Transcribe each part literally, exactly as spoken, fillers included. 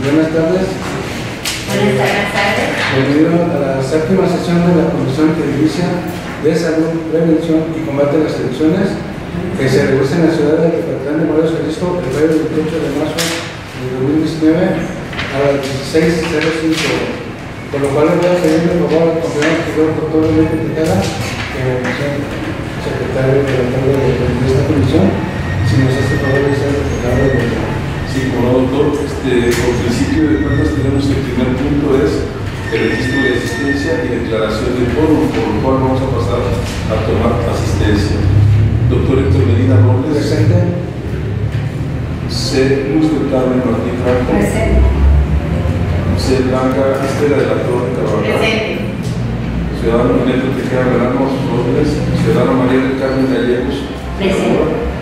Buenas tardes. Buenas tardes. Bienvenido a la séptima sesión de la Comisión Televisiva de Salud, Prevención y Combate a las Adicciones, que se realiza en la ciudad de Tepatlán de Morelos, Jalisco, el jueves veintiocho de marzo de dos mil diecinueve a las dieciséis cero cinco. Por lo cual le voy a pedir por favor al compañero doctor Enrique Tejada, que es el secretario de la tarde de esta comisión, si nos hace favor de ser el secretario de la. Sí, como doctor, este, por principio de cuentas tenemos que el primer punto es el registro de asistencia y declaración de quórum, por lo cual vamos a pasar a tomar asistencia. Doctor Héctor Medina Robles. Presente. C. Luz del Carmen Martín Franco. Presente. C. Blanca Estela de la Torre Carvajal. Presente. Ciudadano Neto Tejeda Verano, sus órdenes. Ciudadana María del Carmen Gallegos. Presente.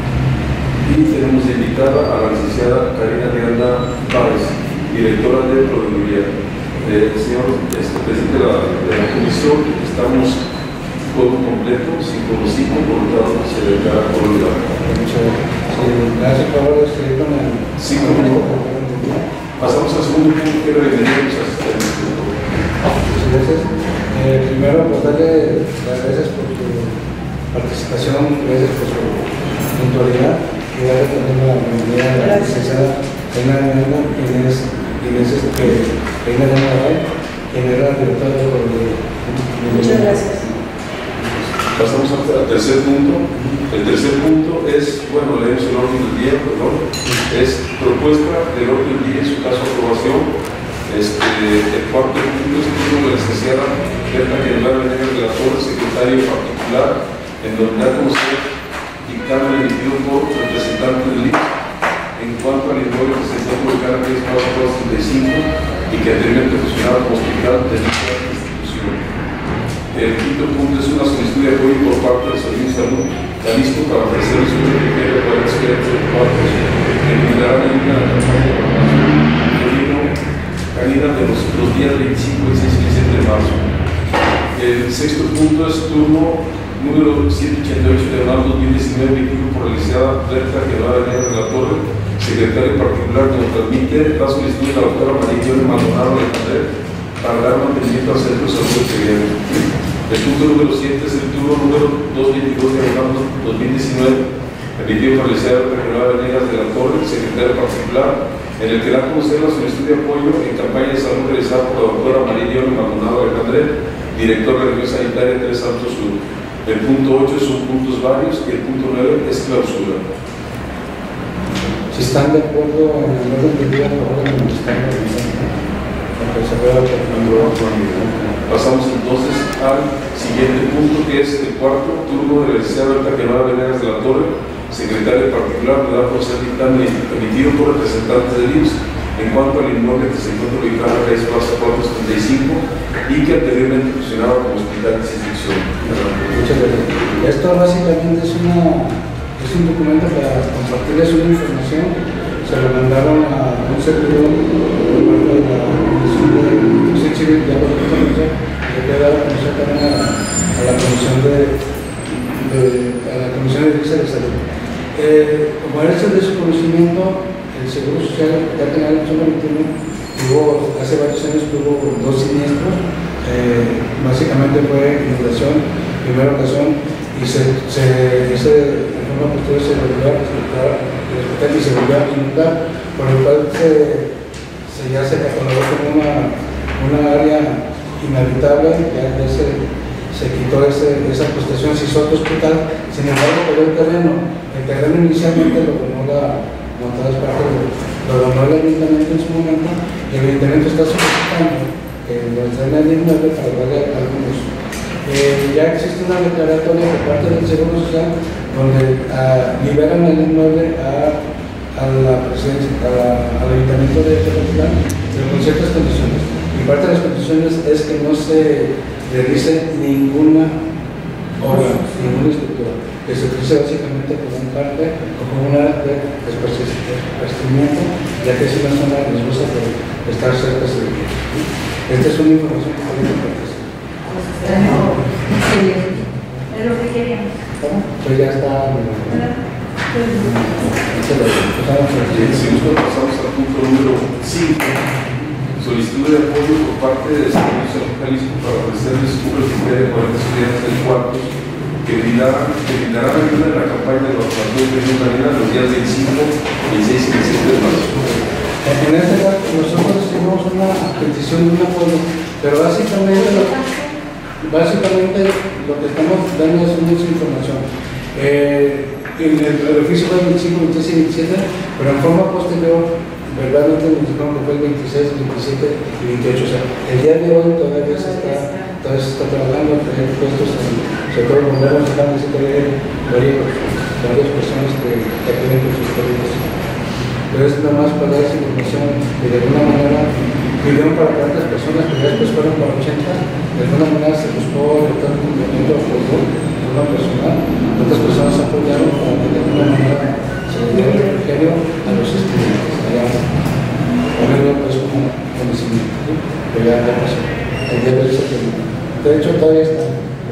Y tenemos de invitada a la licenciada Karina Leanda Páez, directora de Procuraduría. Eh, señor este, presidente de la, de la comisión, estamos juego completo, cinco por cinco, por lo tanto se declara por el lado. Gracias, por favor, de seguir con el cinco minutos. Pasamos al segundo punto, que era bienvenido a los asistentes. Muchas gracias. Eh, primero, pues darle las gracias por su participación, gracias por su puntualidad. Y darle también la bienvenida a la licenciada Reina Leanda, quien es, quien es este, Reina Leanda, quien era directora de Procuraduría. Muchas gracias. Pasamos al tercer punto. El tercer punto es, bueno, leemos el orden del día, perdón, es propuesta del orden del día y su caso de aprobación. Este, el cuarto punto es turno de la licenciada Berta General Venegas de la Torre, secretario particular, en donde da a conocer dictamen emitido por representante del I M S S en cuanto al inmueble que se está ubicado en cuatro treinta y cinco y que anteriormente funcionaba como hospital de dicha institución. El quinto punto es una solicitud de apoyo por parte del Servicio de Salud Jalisco para ofrecer el estudio de criterio para el experto de cuartos que eliminarán en una campaña de vacunación canina de los, los días veinticinco, veintiséis y veintisiete de marzo. El sexto punto es turno número ciento ochenta y ocho de marzo dos mil diecinueve, veintiuno por la licenciada Berta General Venegas de la Torre, secretaria particular, que nos transmite la solicitud de la doctora María de Maldonado de Andrés para dar mantenimiento al Centro de Salud de Sevilla. El punto número siete es el turno número doscientos veintidós de marzo dos mil diecinueve, emitido por la licenciada Berta General Venegas de la Torre, secretaria particular, en el que da a conocer la solicitud de apoyo en campaña de salud realizada por la doctora María de Maldonado de Andrés, directora de la Región Sanitaria tres Santos Sur. El punto ocho son puntos varios y el punto nueve es clausura. Si están de acuerdo en el orden del día, por favor, me están revisando. Pasamos entonces al siguiente punto, que es el cuarto turno de la licenciada Berta General Venegas de la Torre, secretaria particular, de dar por ser dictamen emitido por representantes del I M S S en cuanto al inmueble que se encuentra ubicado en la calle Plaza cuatro setenta y cinco y que anteriormente funcionaba como hospital de institución. Muchas gracias. Esto básicamente es, una, es un documento para compartirles una información. Se lo mandaron a un servidor por parte de la Comisión de Protección Civil, ya lo conoce, que queda a conocer también a, a la Comisión de, de, a la Comisión de Defensa de Salud. Eh, como es de su conocimiento, el Seguro Social ya tenía el tuvo, hace varios años tuvo dos siniestros, eh, básicamente fue inundación, primera ocasión, y se, se, ese, en forma posterior se volvió a respetar y se volvió a inundar, por lo cual se, se ya se catalogó como una, una área inhabitable, ya, ya se, se quitó ese, esa prestación, se hizo otro hospital, sin embargo quedó el terreno, el terreno inicialmente lo donó la montadas para lo, lo donó el ayuntamiento en su momento, y el ayuntamiento está solicitando que lo entrene el inmueble para darle algún uso. Eh, ya existe una declaratoria por parte del Seguro Social donde uh, liberan el inmueble a, a la presidencia, a la, al ayuntamiento de Tepatlán, pero con ciertas condiciones. Y parte de las condiciones es que no se realice ninguna obra, ninguna estructura, que se utilice básicamente como un parque o como una de esparcimiento, ya que es una zona riesgosa por estar cerca de ella. Esta es una información que podemos compartir. Es lo que queríamos. ¿Cómo? Pues ya está. Bien, si gusta pasamos al punto número cinco. Solicitud de apoyo por parte de Servicios Salud Jalisco para ofrecerles un registro de cuarenta estudiantes del cuartos que brindarán, que brindarán ayuda en la campaña de vacunación de Marina los días veinticinco, veintiséis y veintisiete de marzo. En este caso, nosotros recibimos una petición de un apoyo, pero básicamente lo, básicamente lo que estamos dando es mucha información. Eh, en el, el oficio fue el veinticinco, veintiséis y veintisiete, pero en forma posterior, verdaderamente nos dijeron que fue el veintiséis, veintisiete y veintiocho. O sea, el día de hoy todavía se está, todavía se está trabajando, por ejemplo, estos, sobre todo volvemos a dejar de secretaría varias, varias personas que, que tienen con sus perritos. Pero es nada más para dar esa información y de alguna manera pidieron para tantas personas que ya después fueron para ochenta, de alguna manera se buscó el tanto cumplimiento de forma personal, otras personas apoyaron para que de alguna manera se le diera el refrigerio a los estudiantes. Allá, ponerlo pues como conocimiento, ¿sí? Pero ya, ya pasó. El día de hoy se terminó. De hecho, todavía está.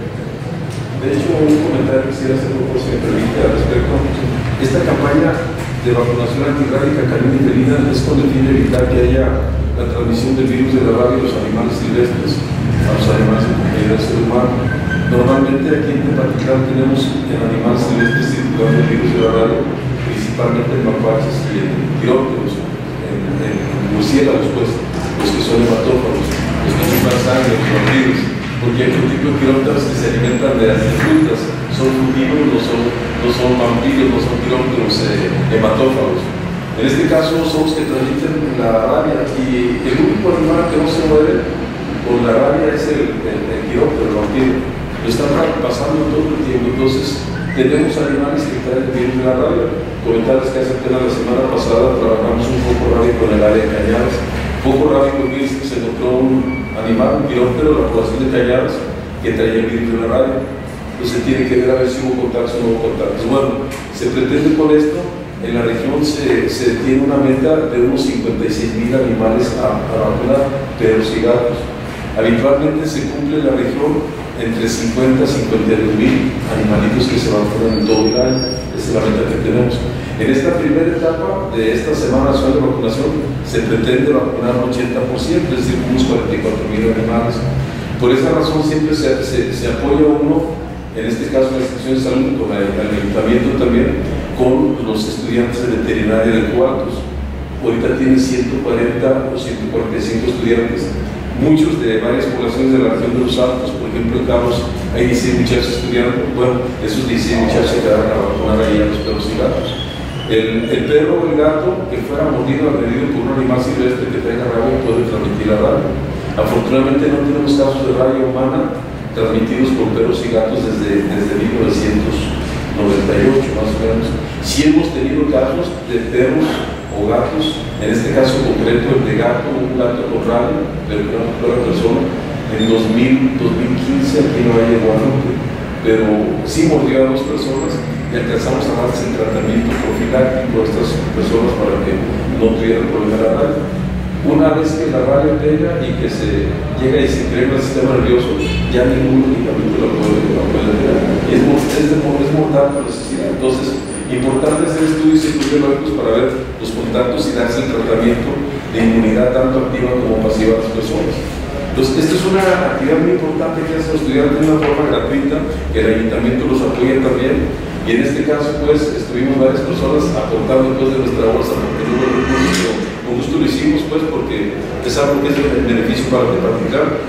De hecho, un comentario quisiera hacer por si me permite al respecto. Esta campaña de vacunación antirrábica canina y felina es con el fin de evitar que haya la transmisión del virus de la rabia a los animales silvestres, a los animales de compañía del ser humano. Normalmente aquí en Tepatitlán tenemos en animales silvestres circulando el virus de la rabia, principalmente en mapaches y en quirópteros, en, en murciélagos, pues, los que son hematófagos, los que chupan sangre, los vampiros, porque hay otro tipo de quirópteros que se alimentan de las frutas, son frugívoros, no son, no son vampiros, no son quirópteros eh, hematófagos. En este caso son los que transmiten la rabia y el único animal que no se muere por la rabia es el, el, el quiróptero, el vampiro. Lo están pasando todo el tiempo, entonces tenemos animales que traen el virus de la rabia. Comentarles que hace apenas la semana pasada trabajamos un foco rábico en el área de Cañadas. Foco rábico que se encontró un animal, un quiróptero de la población de Cañadas que traía el virus de la rabia. Entonces tiene que ver a ver si hubo contactos o no hubo contactos. Bueno, se pretende con esto. En la región se, se tiene una meta de unos cincuenta y seis mil animales a, a vacunar, perros y gatos. Habitualmente se cumple en la región entre cincuenta y cincuenta y dos mil animalitos que se vacunan en todo el año. Esa es la meta que tenemos. En esta primera etapa de esta Semana Nacional de Vacunación se pretende vacunar un ochenta por ciento, es decir, unos cuarenta y cuatro mil animales. Por esa razón siempre se, se, se apoya uno, en este caso la institución de salud, con el, el ayuntamiento también, con los estudiantes de veterinaria de cuartos. Ahorita tienen ciento cuarenta o ciento cuarenta y cinco estudiantes, muchos de varias poblaciones de la región de los Altos. Por ejemplo, en Carlos hay dieciséis muchachos estudiando. Bueno, esos dieciséis muchachos se quedaron a vacunar ahí a los perros y gatos. El, el perro o el gato que fuera mordido o agredido por un animal silvestre que tenga rabia puede transmitir la rabia. Afortunadamente no tenemos casos de rabia humana transmitidos por perros y gatos desde, desde mil novecientos noventa y ocho más o menos. Sí hemos tenido casos de perros o gatos, en este caso concreto el de gato, un gato con rabia, pero que no fue la persona, en dos mil, dos mil quince aquí no hay Guadalupe, pero sí mordió a dos personas y alcanzamos a darles el tratamiento profiláctico a estas personas para que no tuvieran problema de la rabia. Una vez que la rabia pega y que se llega y se crea el sistema nervioso, ya ningún medicamento la puede tener. Es, es, es mortal por necesidad. Entonces, importante hacer estudios epidemiológicos para ver los contactos y darse el tratamiento de inmunidad tanto activa como pasiva a las personas. Entonces, esta es una actividad muy importante que hacen los estudiantes de una forma gratuita, que el ayuntamiento los apoya también. Y en este caso, pues, estuvimos varias personas aportando pues, de nuestra bolsa, porque no hubo recursos. Con gusto lo hicimos, pues, porque es algo que es de beneficio para Tepatitlán.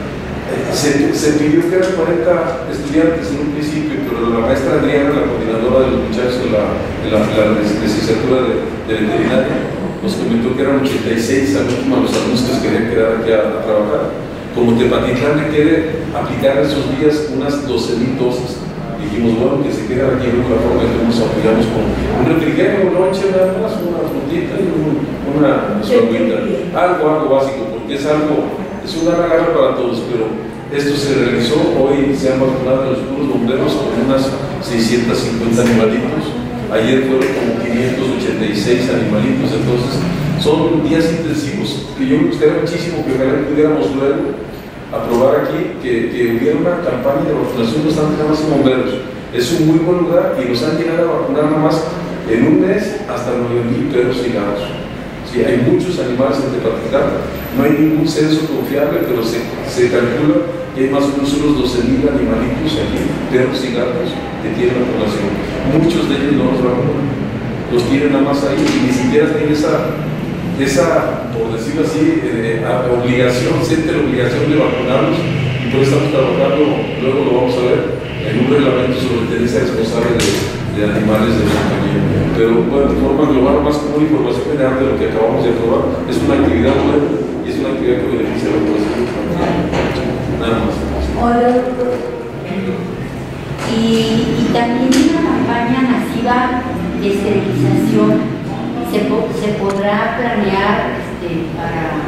Se, se pidió que eran cuarenta estudiantes en un principio, pero la maestra Adriana, la coordinadora de los muchachos de la, de la, la licenciatura de, de veterinaria, nos comentó que eran ochenta y seis alumnos, los alumnos que se querían quedar aquí a, a trabajar. Como Tepatitlán le quiere aplicar esos días unas doce mil dosis, dijimos, bueno, que se quede aquí de una forma que nos apoyamos con un refrigerio, un lonche, nada más, una frutita y un, una suavita, algo, algo básico, porque es algo, es una regala para todos, pero esto se realizó, hoy se han vacunado los puros bomberos con unas seiscientos cincuenta animalitos, ayer fueron como quinientos ochenta y seis animalitos, entonces son días intensivos, y yo me gustaría muchísimo que ojalá pudiéramos luego aprobar aquí que, que hubiera una campaña de vacunación, no están nada más en bomberos. Es un muy buen lugar y nos han llegado a vacunar nada más En un mes, hasta nueve mil perros y gatos. Sí, hay muchos animales en Tepatitlán. No hay ningún censo confiable, pero se, se calcula que hay más o menos unos doce mil animalitos aquí, perros y gatos, que tiene la población. Muchos de ellos no los vacunan, los tienen nada más ahí y ni siquiera tienen esa, esa por decirlo así, eh, obligación, siente la obligación de vacunarlos. Y por eso estamos trabajando, luego lo vamos a ver, en un reglamento sobre tenencia responsable de, de animales de compañía. Pero bueno, de forma global, más como una información general de lo que acabamos de aprobar, es una actividad buena y es una actividad que beneficia a la población. Nada más. Hola, doctor. Y, y también una campaña masiva de esterilización se, po se podrá planear este, para,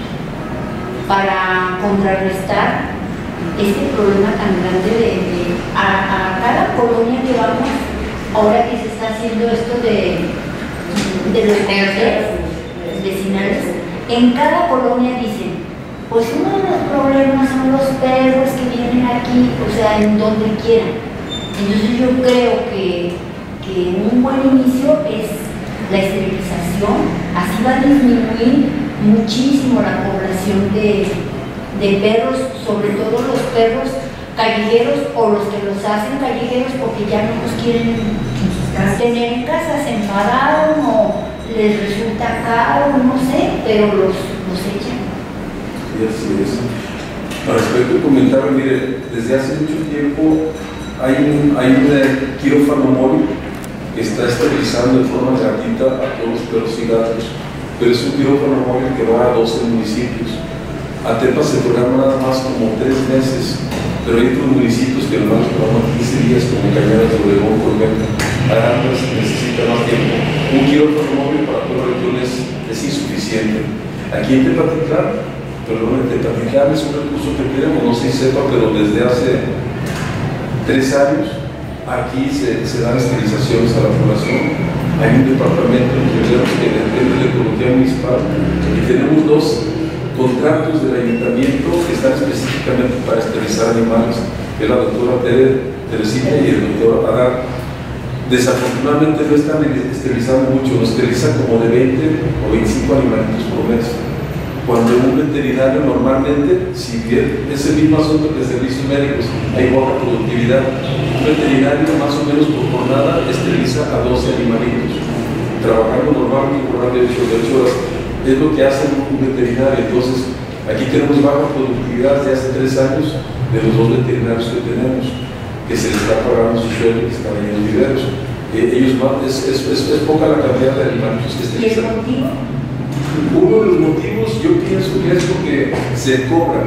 para contrarrestar este problema tan grande de, de a, a cada colonia que vamos, ahora que se está haciendo esto de, de los comités vecinales, en cada colonia dicen, pues uno de los problemas son los perros que vienen aquí, o sea, en donde quieran. Entonces yo creo que, que un buen inicio es la esterilización, así va a disminuir muchísimo la población de, de perros, sobre todo los perros callejeros o los que los hacen callejeros porque ya no los quieren tener en casa, se enfadaron o les resulta caro, no sé, pero los, los echan. Y así es. Al respecto, comentar, mire, desde hace mucho tiempo hay un, hay un eh, quirófano móvil que está esterilizando de forma gratuita a todos los perros y gatos, pero es un quirófano móvil que va a doce municipios. A Tepa se programa nada más como tres meses, pero hay otros municipios que nomás programan quince días, como Cañadas de Obregón, por ejemplo. Arandas necesita más tiempo. Un quirófano móvil para toda la región es, es insuficiente. Aquí en Tepatitlán, perdón, en Tepatitlán es un recurso que tenemos, no sé si sepa, pero desde hace tres años aquí se, se dan esterilizaciones a la población. Hay un departamento de ingenieros que depende de la ecología municipal y tenemos dos contratos del ayuntamiento que están específicamente para esterilizar animales, que es la doctora Tere, Teresita y el doctor Adán. Desafortunadamente no están esterilizando mucho, nos esterilizan como de veinte o veinticinco animalitos por mes. Cuando un veterinario normalmente, si bien es el mismo asunto que servicios médicos, hay baja productividad, un veterinario más o menos por jornada esteriliza a doce animalitos, trabajando normalmente por más de ocho horas. Es lo que hace un veterinario. Entonces, aquí tenemos baja productividad desde hace tres años de los dos veterinarios que tenemos, que se les está pagando su sueldo y que están en los viveros. Eh, ellos van, es, es, es, es poca la cantidad de animalitos que esterilizan. ¿Y el motivo? Uno de los motivos, yo pienso que es porque se cobra.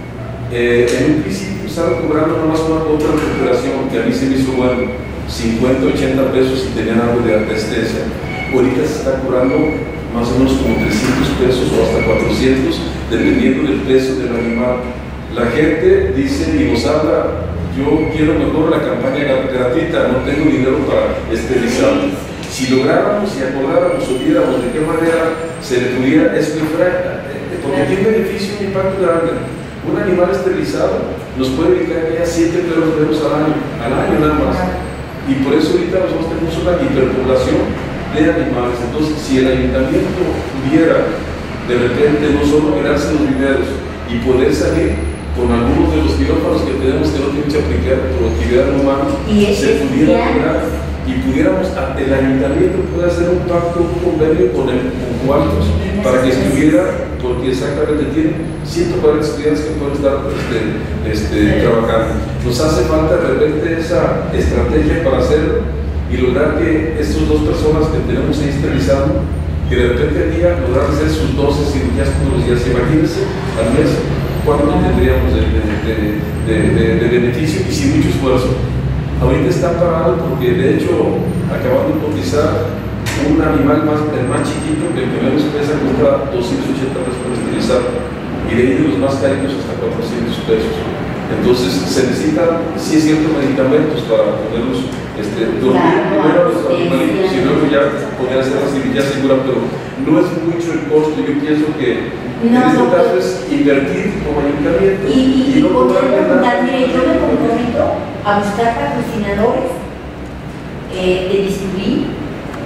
Eh, en un principio estaban cobrando nomás una otra recuperación que a mí se me hizo bueno, cincuenta, ochenta pesos si tenían algo de asistencia. Ahorita se está cobrando más o menos como trescientos pesos o hasta cuatrocientos, dependiendo del peso del animal. La gente dice y nos habla, yo quiero mejor la campaña gratuita, no tengo dinero para esterilizar. Si lográramos y acordáramos o viéramos de qué manera se le pudiera, es muy fuera, porque tiene beneficio y impacto grande. Un animal esterilizado nos puede evitar que haya siete perros menos al año, al año nada más. Y por eso ahorita nosotros tenemos una hiperpoblación de animales. Entonces, si el ayuntamiento pudiera de repente no solo quedarse en los viveros y poder salir con algunos de los quirófanos que tenemos que no tienen mucha productividad humana, se pudiera lograr y pudiéramos, el ayuntamiento puede hacer un pacto, un convenio con, el, con cuantos para que estuviera, porque exactamente tiene ciento cuarenta estudiantes que pueden estar este, este, trabajando. Nos hace falta de repente esa estrategia para hacerlo y lograr que estas dos personas que tenemos ahí esterilizando, que de repente al día lograr hacer sus doce cirugías todos los días. Imagínense al mes cuánto tendríamos de, de, de, de, de, de beneficio y sin mucho esfuerzo. Ahorita está parado porque de hecho acabamos de cotizar un animal más, el más chiquito, el que menos pesa, cuesta doscientos ochenta pesos por esterilizar, y de ahí de los más caros hasta cuatrocientos pesos. Entonces se necesitan, sí es cierto, medicamentos para poderlos este, dormir primero a los animalitos y luego ya poder hacer la cirugía segura, pero no es mucho el costo. Yo pienso que no, en este caso es invertir como ayuntamiento. Y, y, y no poder preguntar, mire, yo me comprometo a buscar patrocinadores eh, de distribuir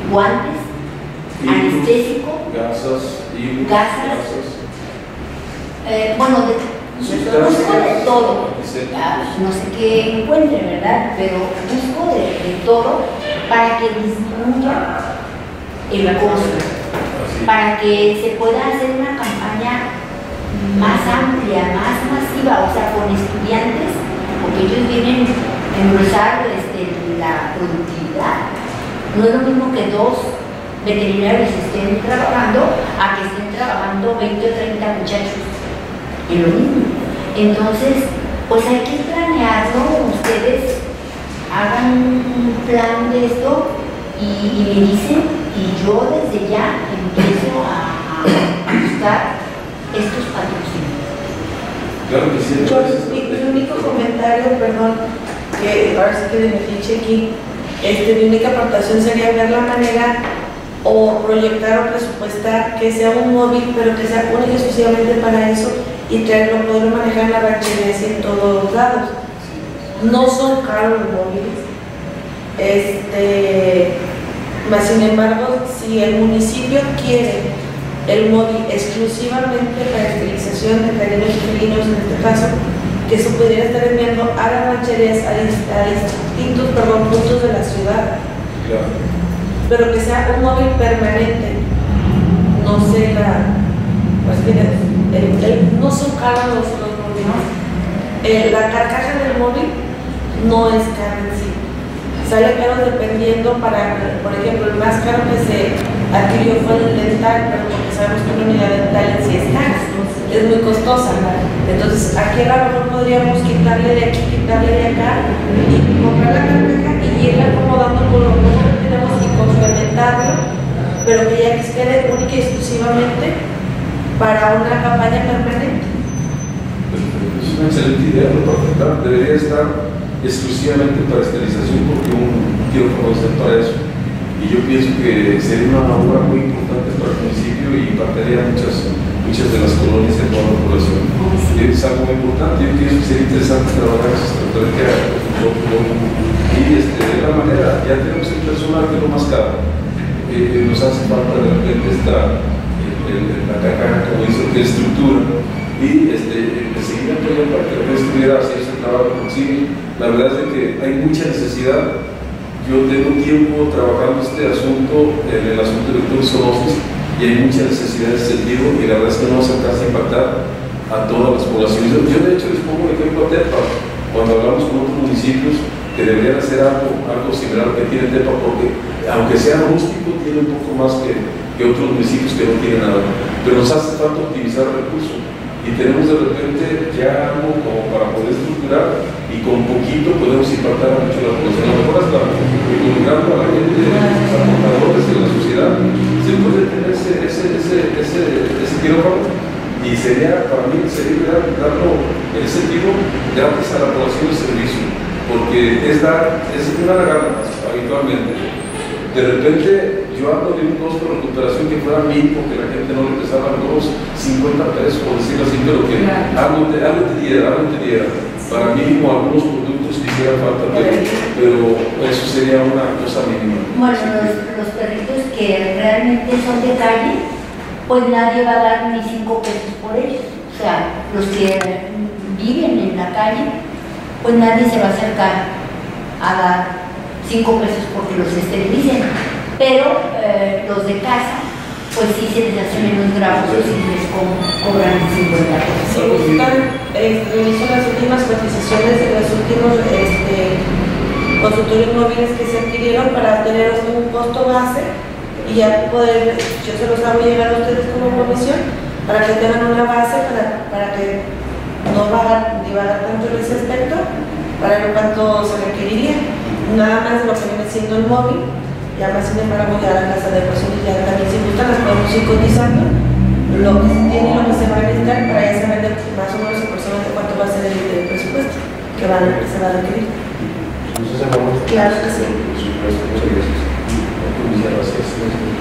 guantes, Hilos, anestésico, gasas, hilos, gasas, gasas. eh, bueno, de, busco de todo. Ah, no sé qué encuentre, ¿verdad? Pero busco de, de todo para que disminuya el costo, Así. para que se pueda hacer una campaña más amplia, más masiva, o sea, con estudiantes, porque ellos vienen a engrosar este, la productividad. No es lo mismo que dos veterinarios estén trabajando a que estén trabajando veinte o treinta muchachos. Es lo mismo. Entonces, pues hay que planearlo. Ustedes hagan un plan de esto y, y me dicen, y yo desde ya empiezo a, a buscar estos patrocinios. Claro que sí. Yo, mi, mi único comentario, perdón, que ahora sí que de metiche aquí, este, mi única aportación sería ver la manera o proyectar o presupuestar que sea un móvil, pero que sea único y exclusivamente para eso y traerlo, poderlo manejar en la ranchería y en todos lados. No son caros los móviles, este, más sin embargo, si el municipio quiere el móvil exclusivamente para esterilización de caninos y felinos, en este caso, que se pudiera estar enviando a las rancherías, a, a distintos perdón, puntos de la ciudad, Claro. pero que sea un móvil permanente. No sé, la, pues, mira, el, el, no son caros los, los móviles. Eh, la carcasa del móvil no es cara en sí. Sale caro dependiendo para, por ejemplo, el más caro que se adquirió fue el dental, pero porque sabemos que una unidad dental en sí es cara, es muy costosa. Entonces, aquí a lo mejor podríamos quitarle de aquí, quitarle de acá y comprar la carcaja y irla acomodando con lo que tenemos y complementarlo, pero que ya que quede única y exclusivamente para una campaña permanente. Es una excelente idea, no perfecta. Debería estar exclusivamente para esterilización porque un quirófano está para eso. Y yo pienso que sería una obra muy importante para el municipio y impactaría muchas, muchas de las colonias de toda la población. Es algo muy importante. Yo pienso que sería interesante trabajar esa estrategia y este, de la manera, ya tenemos el personal que es lo más caro. Eh, nos hace falta de repente esta, el, el, la caja, como dice, de estructura. Y este, seguir apoyando para que la gente pudiera hacer ese trabajo consigo. La verdad es de que hay mucha necesidad. Yo tengo tiempo trabajando este asunto, en el asunto de zoonosis, y hay mucha necesidad en ese sentido, y la verdad es que no se alcanza a impactar a todas las poblaciones. Yo, yo de hecho les pongo el ejemplo a Tepa, cuando hablamos con otros municipios que deberían hacer algo, algo similar a lo que tiene Tepa, porque aunque sea rústico, tiene un poco más que, que otros municipios que no tienen nada. Pero nos hace falta optimizar recursos. Y tenemos de repente ya algo como para poder estructurar y con poquito podemos impactar a mucho la población. A lo mejor hasta involucrando a la gente, a los aportadores de la sociedad, se puede tener ese, ese, ese, ese, ese quirófano y sería, para mí, sería darlo en ese sentido gratis a la población de servicio, porque es dar, es una gana habitualmente. De repente yo hablo de un costo de recuperación que fuera mil porque la gente no le pesaba unos cincuenta pesos, por decirlo así, pero que claro. algo, te, algo te diera, algo te diera. Para mínimo algunos productos que hicieran falta, pero, pero eso sería una cosa mínima. Bueno, los, los perritos que realmente son de calle, pues nadie va a dar ni cinco pesos por ellos. O sea, los que viven en la calle, pues nadie se va a acercar a dar cinco pesos porque los esterilicen, pero eh, los de casa, pues sí se les hacen menos gravosos y les co cobran cincuenta pesos. Si gustan, eh, reviso las últimas cotizaciones de los últimos este, consultorios móviles que se adquirieron para tener un costo base y ya poder, yo se los hago llegar a ustedes como comisión para que tengan una base para, para que no vayan divagar tanto en ese aspecto, para ver cuánto se requeriría. Nada más de lo que viene siendo el móvil, y además sin embargo ya la casa de personas ya también se gustan, las podemos ir cotizando, lo que se tiene y lo que se va a necesitar para ya saber de, más o menos aproximadamente cuánto va a ser el, el presupuesto que van, se va a requerir. Entonces, vamos. Claro que sí. Muchas gracias.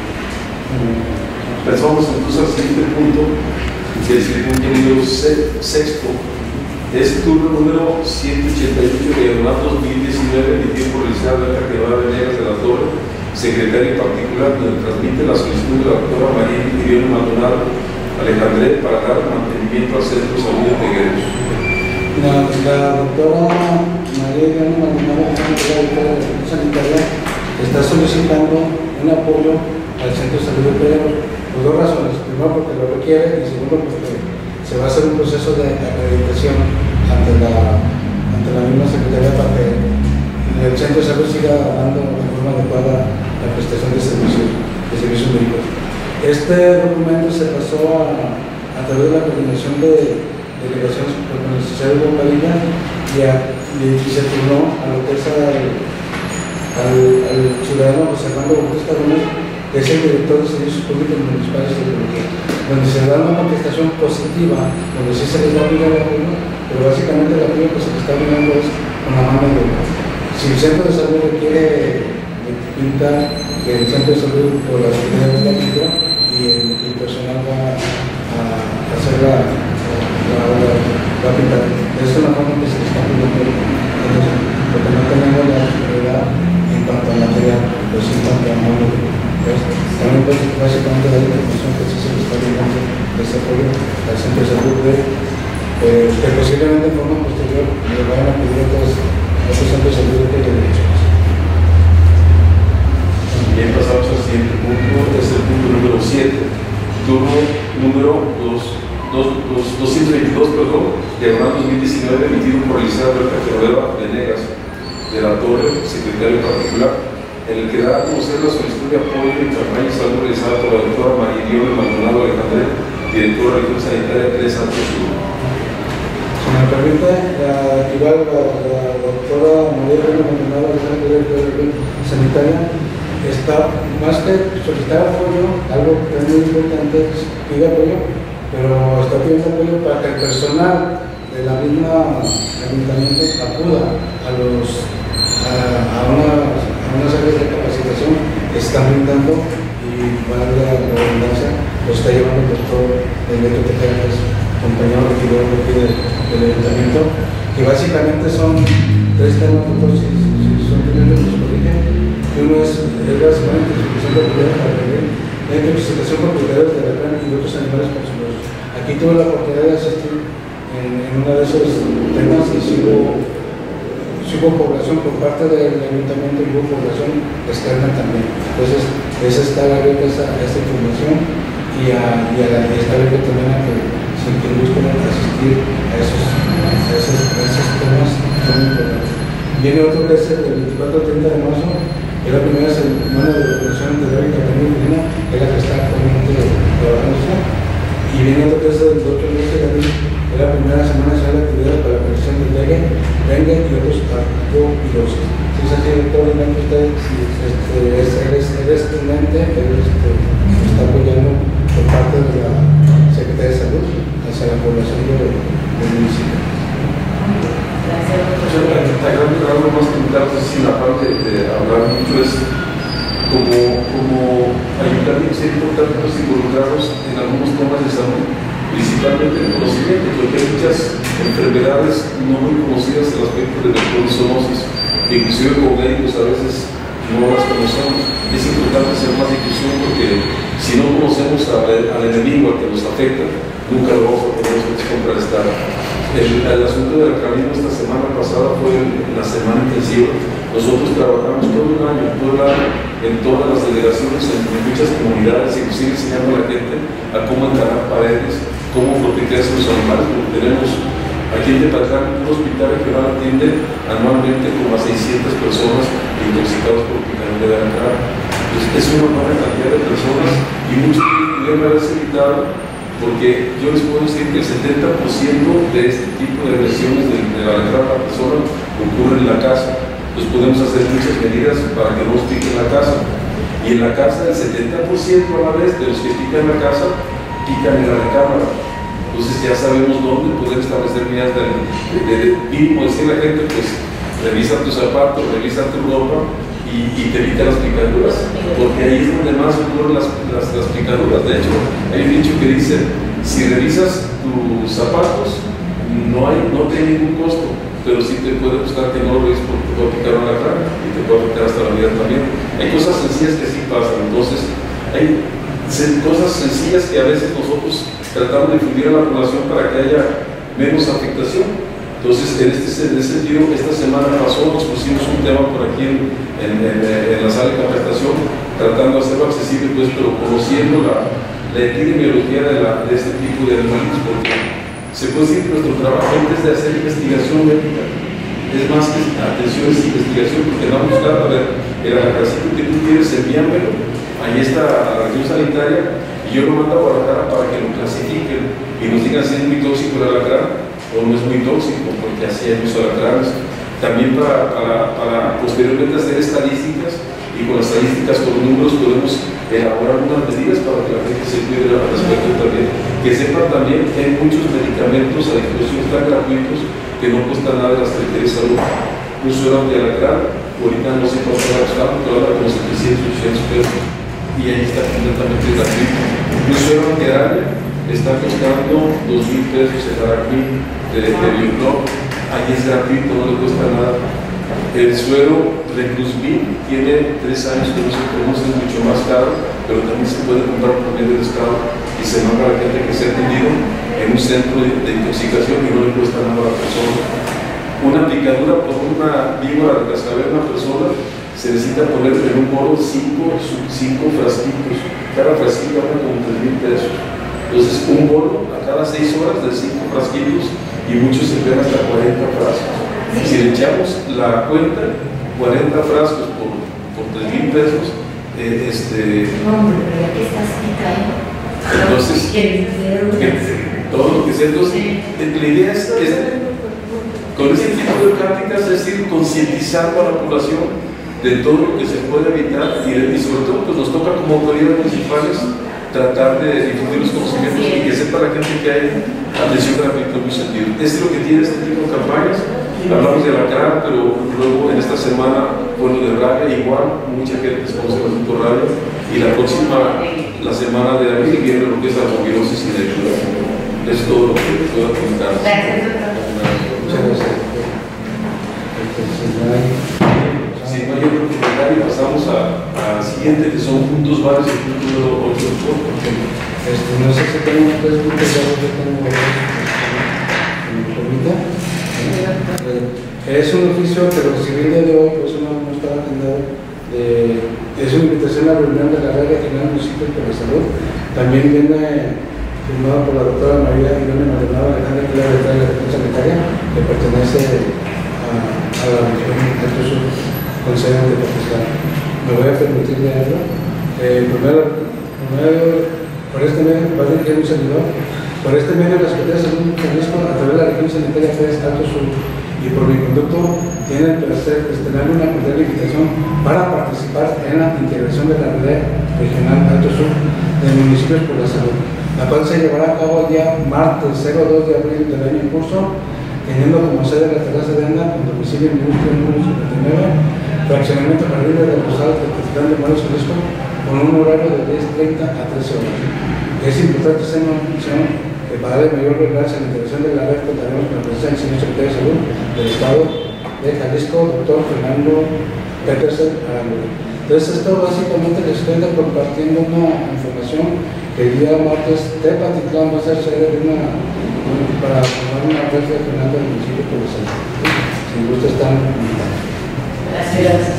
Pasamos entonces al siguiente punto, que es el punto número sexto. Es turno número ciento ochenta y ocho de Leonardo dos mil diecinueve, emitido por el licenciado Alberto Guevara Venegas de la Torre, secretaria particular, donde transmite la solicitud de la doctora María Iridione Maldonado Alejandré para dar mantenimiento al Centro de Salud de Pegueros. La, la doctora María Iridione Maldonado, la doctora de Salud Sanitaria, está solicitando un apoyo al Centro de Salud de Pegueros por dos razones. Primero, porque lo requiere, y segundo, porque se va a hacer un proceso de acreditación ante la, ante la misma Secretaría para que el Centro de Salud siga dando de forma adecuada la prestación de servicios, de servicios médicos. Este documento se pasó a, a través de la coordinación de delegaciones por el licenciado Hugo Padilla y, a, y, y se turnó a lo que es al, al, al ciudadano José Armando Bautista Gómez, que es el director de Servicios Públicos Municipales de Tecnología, donde se da una contestación positiva, donde sí se les va a obligar a uno, pero básicamente la apoyo que se le está brindando es con la mano de obra. Si el Centro de Salud requiere pintar, que el Centro de Salud o la Secretaría de la Pintura y el, el personal va a hacer la, la, la, la pintar. Esa es la forma que se le está pidiendo, porque no tenemos la prioridad en cuanto a material, pues en cuanto a mano. Pues, también pues, básicamente la información que sí se le está brindando ese apoyo al Centro de Salud de, eh, que posiblemente en forma posterior le vayan a pedir a todos los centros de salud que le hecho. Bien, pasamos al siguiente punto, es el punto número siete, turno número doscientos veintidós, perdón, diagonal dos mil diecinueve, emitido por Elizabeth Berta Genoveva Venegas de la Torre, secretario particular, en el que da a conocer la solicitud de apoyo en campaña de salud realizada por la doctora María Iridione Maldonado Alejandré, directora de la Región Sanitaria de Santos Sur. Si me permite, la, igual la, la doctora María Iridione Maldonado Alejandré, directora de la Región Sanitaria, está más que solicitar apoyo, algo que es muy importante, pide apoyo, pero está pidiendo apoyo para que el personal de la misma ayuntamiento acuda a los a, a, una, a unas áreas de capacitación que están brindando, y valga la redundancia, lo está llevando el doctor Neto Tejera, que es compañero regidor del, del ayuntamiento, que básicamente son tres temas, doctor, si, si son tenidos los corrigen. Uno es, es básicamente la institución de propiedad para prevenir la intoxicación por cuidados de refrán y otros animales consumidos. Aquí tuve la oportunidad de asistir en, en uno de esos temas y si hubo, si hubo población por parte del ayuntamiento y hubo población externa también. Entonces, esa está abierta esa, esta información y, a, y, a la, y está abierta también a que si quien busca asistir a esos, a esos, a esos temas son importantes. Viene otro que es el del veinticuatro al treinta de marzo. Es la primera semana de vacunación anterior y campaña femenina, que es la que está actualmente trabajándose. Y viene otro que es el ocho de abril, que es la primera semana de actividades para la prevención del dengue, dengue y otros arcopirosis. Si es así, doctor, usted este, es, eres, eres tenente, él este, está apoyando por parte de la Secretaría de Salud hacia la población del, del municipio. Yo algo más que claro, si la parte de hablar mucho es como, como ayuntamiento, es importante pues, involucrarnos en algunos temas de salud, principalmente en el conocimiento, porque hay muchas enfermedades no muy conocidas en el aspecto de la zoonosis, que inclusive como médicos a veces no las conocemos. Es importante hacer más difusión porque si no conocemos al, al enemigo, al que nos afecta, nunca lo vamos a poder contrarrestar. El, el asunto del camino esta semana pasada fue la semana intensiva. Nosotros trabajamos todo un año, todo el año, en todas las delegaciones, en, en muchas comunidades, inclusive enseñando a la gente a cómo encarar paredes, cómo protegerse los animales, porque tenemos aquí en Tepatlán un hospital regional atiende anualmente como a seiscientas personas intoxicadas por picadura de aracán. Entonces es una buena cantidad de personas y muchos pudieron haberse evitado, porque yo les puedo decir que el setenta por ciento de este tipo de agresiones de, de la aracán a la persona ocurre en la casa. Entonces podemos hacer muchas medidas para que no nos piquen la casa. Y en la casa el setenta por ciento a la vez de los que pican la casa, pican en la recámara. Entonces ya sabemos dónde poder establecer medidas de, de, de, de mínimo decir a la gente, pues revisa tus zapatos, revisa tu ropa y, y te evita las picaduras, porque ahí es donde más ocurren las, las, las picaduras. De hecho, hay un dicho que dice, si revisas tus zapatos, no, hay, no tiene ningún costo, pero sí te puede gustar que no lo veas porque te puede picar una cara y te puede afectar hasta la vida también. Hay cosas sencillas que sí pasan, entonces hay cosas sencillas que a veces nosotros tratamos de difundir a la población para que haya menos afectación. Entonces, en este, en este sentido, esta semana pasó, nos pusimos un tema por aquí en, en, en, en la sala de capacitación, tratando de hacerlo accesible, pues, pero conociendo la, la epidemiología de, la, de este tipo de animales, porque se puede decir que nuestro trabajo antes de hacer investigación médica es más que atención, es investigación, porque no buscar, a ver, el alacrancito que tú quieres, envíamelo, ahí está la región sanitaria, y yo lo mando a Guadalajara para que lo clasifiquen y nos digan si es muy tóxico el alacrán o no es muy tóxico, porque así hay muchos alacranes. También para, para, para posteriormente hacer estadísticas, y con las estadísticas, con los números, podemos elaborar unas medidas para que la gente se cuide al respecto también. Que sepan también que hay muchos medicamentos a disposición tan gratuitos que no cuestan nada de la Secretaría de Salud. Un suero de alacrán, ahorita no sé cuánto va a costar, pero ahora como setecientos, ochocientos pesos, y ahí está completamente gratuito. Un suero de araña está costando dos mil pesos el aracnín de, de Bioclor, ahí es gratuito, no le cuesta nada. El suero Reclusvin tiene tres años que no se conoce, es mucho más caro, pero también se puede comprar por medio del Estado y se manda a la gente que se ha atendido en un centro de, de intoxicación y no le cuesta nada a la persona. Una picadura por una víbora de cascabel a una persona se necesita poner en un bolo cinco, cinco frasquitos, cada frasquito vale como tres mil pesos. Entonces, un bolo a cada seis horas de cinco frasquitos y muchos se emplean hasta cuarenta frascos. Si le echamos la cuenta, cuarenta frascos por, por tres mil pesos, eh, este, entonces, todo lo que sea. Entonces, la idea es, es con este tipo de prácticas, es decir, concientizando a la población de todo lo que se puede evitar y, y sobre todo, pues nos toca como autoridades municipales tratar de difundir los conocimientos y que sepa la gente que hay atención gratuita en mucho sentido. Es lo que tiene este tipo de campañas. Hablamos de alacrán, pero luego en esta semana fue lo de rabia, igual mucha gente conoce el asunto rabia, y la próxima, la semana de abril, viene lo que es la movilosis y la ayuda. Es todo lo que puedo comentar. Gracias, doctor. Muchas gracias. Si no hay otro comentario, pasamos al siguiente, que son puntos varios y punto número ocho. Este, no sé si tenemos tres puntos, ya yo tengo dos. ¿Me permite? Es un oficio que recibí el día de hoy, por eso no, no estaba atendido. De, es una invitación a la reunión de la Red Regional Municipio de la Salud. También viene firmado por la doctora María Irene Maldonado Alejandra, que es la directora de la Región Sanitaria, que pertenece a, a la región Alto Sur, con sede de Capital. Me voy a permitir leerlo. Eh, primero, primero, por este medio, va a dirigir un servidor. Por este medio, la Secretaría de Salud de Jalisco, a través de la región sanitaria tres Alto Sur, y por mi conducto, tiene el placer de tener una cordial invitación para participar en la integración de la red regional Alto Sur de municipios por la salud, la cual se llevará a cabo el día martes cero dos de abril del año en curso, teniendo como sede la terraza de Anda, con domicilio en Industria número cincuenta y nueve, fraccionamiento Jardines de Rosales de Capital de Morelos, Jalisco, con un horario de diez treinta a trece horas. Es importante hacer una mención que para darle mayor relevancia a la integración de la red contaremos con la presencia del señor secretario de Salud del Estado de Jalisco, doctor Fernando Petersen Arango. Entonces, esto básicamente les estoy compartiendo una información que el día martes Tepatitlán va a ser sede de una, para formar una red regional del municipio por la salud. Si me gusta, están invitados. Gracias.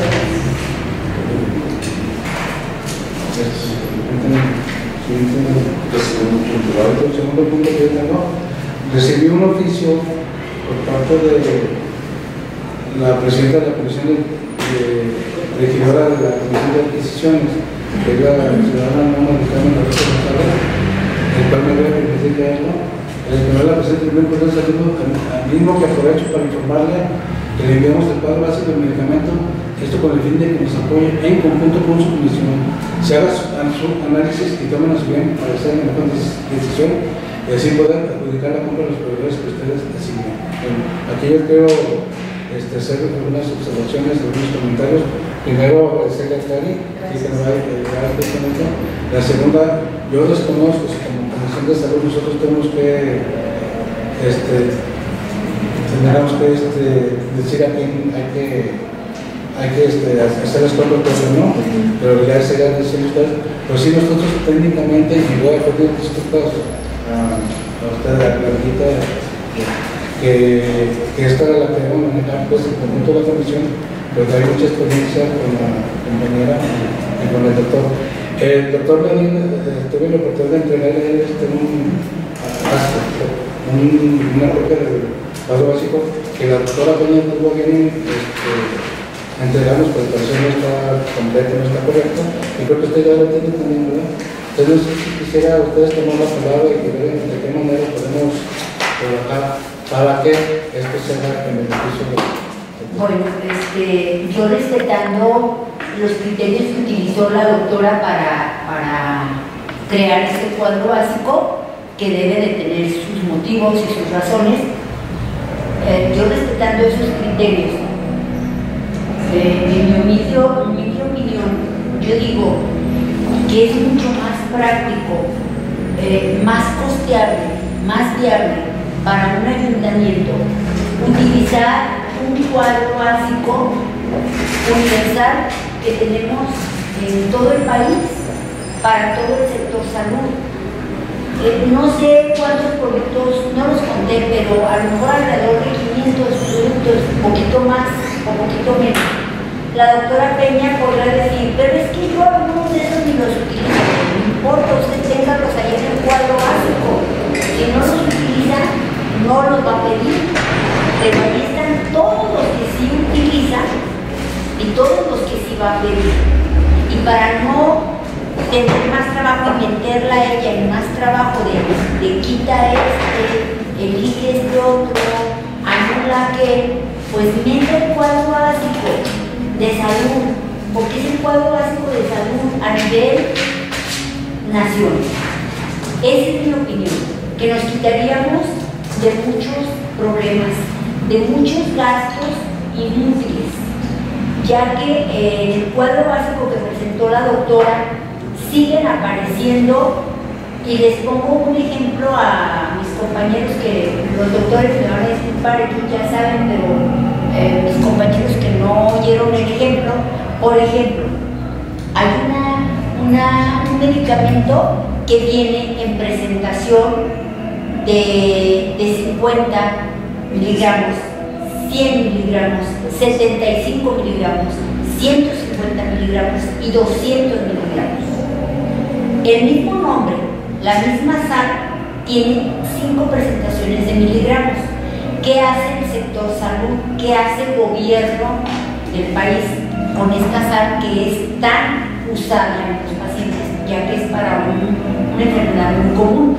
El segundo punto que yo tengo, recibí un oficio por parte de la presidenta de la Comisión de, de regidora de la Comisión de Adquisiciones, que es la ciudadana Norma Ricardo González, el cual me voy a permitir leerlo. El que me la presenta el primer correo de saludo, al mismo que aprovecho para informarle que le enviamos el cuadro básico del medicamento, esto con el fin de que nos apoye en conjunto con su comisión, se haga su, su análisis y tomen a su bien para hacer la mejor decisión y así poder adjudicar la compra de los proveedores que ustedes designen. Bueno, aquí yo quiero este, hacer algunas observaciones, algunos comentarios. Primero, agradecerle a Clary, que nos va a ayudar con esto. La segunda, yo desconozco, como Comisión de Salud, nosotros tenemos que este, tendríamos que este, decir a quién hay que, hay que este, hacer las cosas, ¿no? Pero ya sería decir ustedes, pero sí nosotros técnicamente, y voy a pedir disculpas a, a usted, a Clarita, que, que esta era la que debemos manejar, pues, en conjunto de la comisión, pero que hay mucha experiencia con la compañera y con el doctor. El doctor Lenín, eh, tuve la oportunidad de entregarle este, un, un, una copia del cuadro básico que la doctora Peña tuvo bien este, entregarnos, porque el parecer no está completo, no está correcto, y creo que usted ya lo tiene también, ¿verdad? Entonces, no sé si quisiera ustedes tomar la palabra y ver de qué manera podemos trabajar para que esto sea en beneficio de... Bueno, este, yo respetando los criterios que utilizó la doctora para, para crear este cuadro básico, que debe de tener sus motivos y sus razones, eh, yo respetando esos criterios, eh, en, mi humilde, en mi opinión, yo digo que es mucho más práctico, eh, más costeable, más viable para un ayuntamiento utilizar un cuadro básico universal que tenemos en todo el país para todo el sector salud. Eh, no sé cuántos productos, no los conté, pero a lo mejor alrededor de quinientos productos, un poquito más o poquito menos. La doctora Peña podrá decir, pero es que yo algunos de esos ni los utilizo. No importa, usted téngalos ahí en el cuadro básico. Si no los utiliza, no los va a pedir. Pero ahí están todos los que sí utiliza y todos los que sí va a pedir. Y para no tener más trabajo y meterla a ella en más trabajo de, de quita este, elige este otro, anula aquel, pues mete el cuadro básico de salud, porque es el cuadro básico de salud a nivel nación. Esa es mi opinión, que nos quitaríamos de muchos problemas, de muchos gastos inútiles, ya que eh, en el cuadro básico que presentó la doctora siguen apareciendo, y les pongo un ejemplo a mis compañeros, que los doctores me van a disculpar, ellos ya saben, pero eh, mis compañeros que no oyeron el ejemplo. Por ejemplo, hay una, una, un medicamento que viene en presentación de, de cincuenta miligramos, cien miligramos, setenta y cinco miligramos, ciento cincuenta miligramos y doscientos miligramos. El mismo nombre, la misma sal, tiene cinco presentaciones de miligramos. ¿Qué hace el sector salud? ¿Qué hace el gobierno del país con esta sal que es tan usada en los pacientes, ya que es para un, una enfermedad muy común?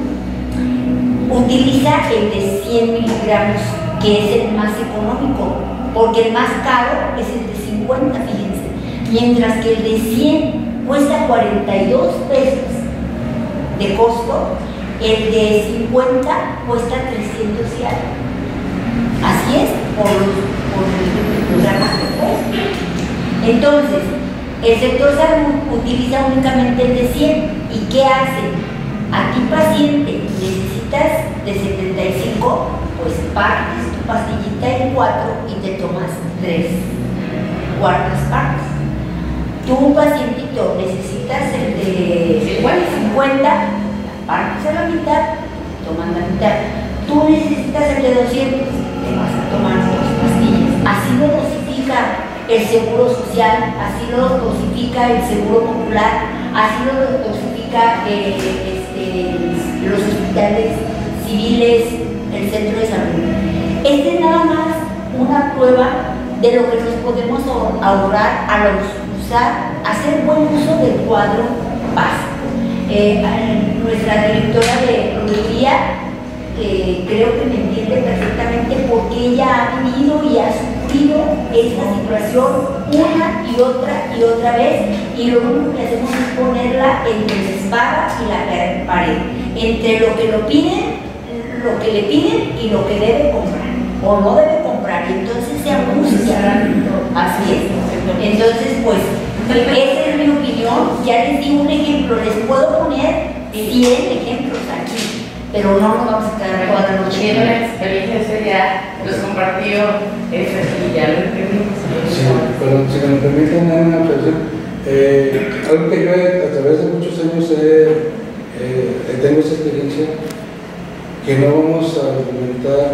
Utiliza el de cien miligramos, que es el más económico, porque el más caro es el de cincuenta, fíjense, mientras que el de cien cuesta cuarenta y dos pesos de costo, el de cincuenta cuesta trescientos y algo. Así es, por los, por los gramos de costo. Entonces, el sector salud utiliza únicamente el de cien. ¿Y qué hace? A ti, paciente, necesitas de setenta y cinco, pues partes tu pastillita en cuatro y te tomas tres cuartas partes. Tú, pacientito, necesitas el de cincuenta, partes a la mitad, toman la mitad. Tú necesitas el de doscientos, te vas a tomar dos pastillas. Así lo dosifica el Seguro Social, así lo dosifica el Seguro Popular, así lo dosifica eh, este, los hospitales civiles, el centro de salud. Esta es nada más una prueba de lo que nos podemos ahorrar a los usar, hacer buen uso del cuadro básico. Eh, nuestra directora de proveeduría, eh, creo que me entiende perfectamente, porque ella ha vivido y ha sufrido esta situación una y otra y otra vez, y lo único que hacemos es ponerla entre la espada y la pared, entre lo que lo piden, lo que le piden y lo que debe comprar o no debe comprar, y entonces se angustia. Así es. Entonces, pues, esa es mi opinión. Ya les di un ejemplo, les puedo poner cien ejemplos aquí, pero no nos vamos a quedar toda la noche. Tiene la experiencia ese ya, nos compartió eso y ya lo entendimos. Sí, pero si me permiten una observación, eh, algo que yo he, a través de muchos años he, eh, tengo esa experiencia, que no vamos a documentar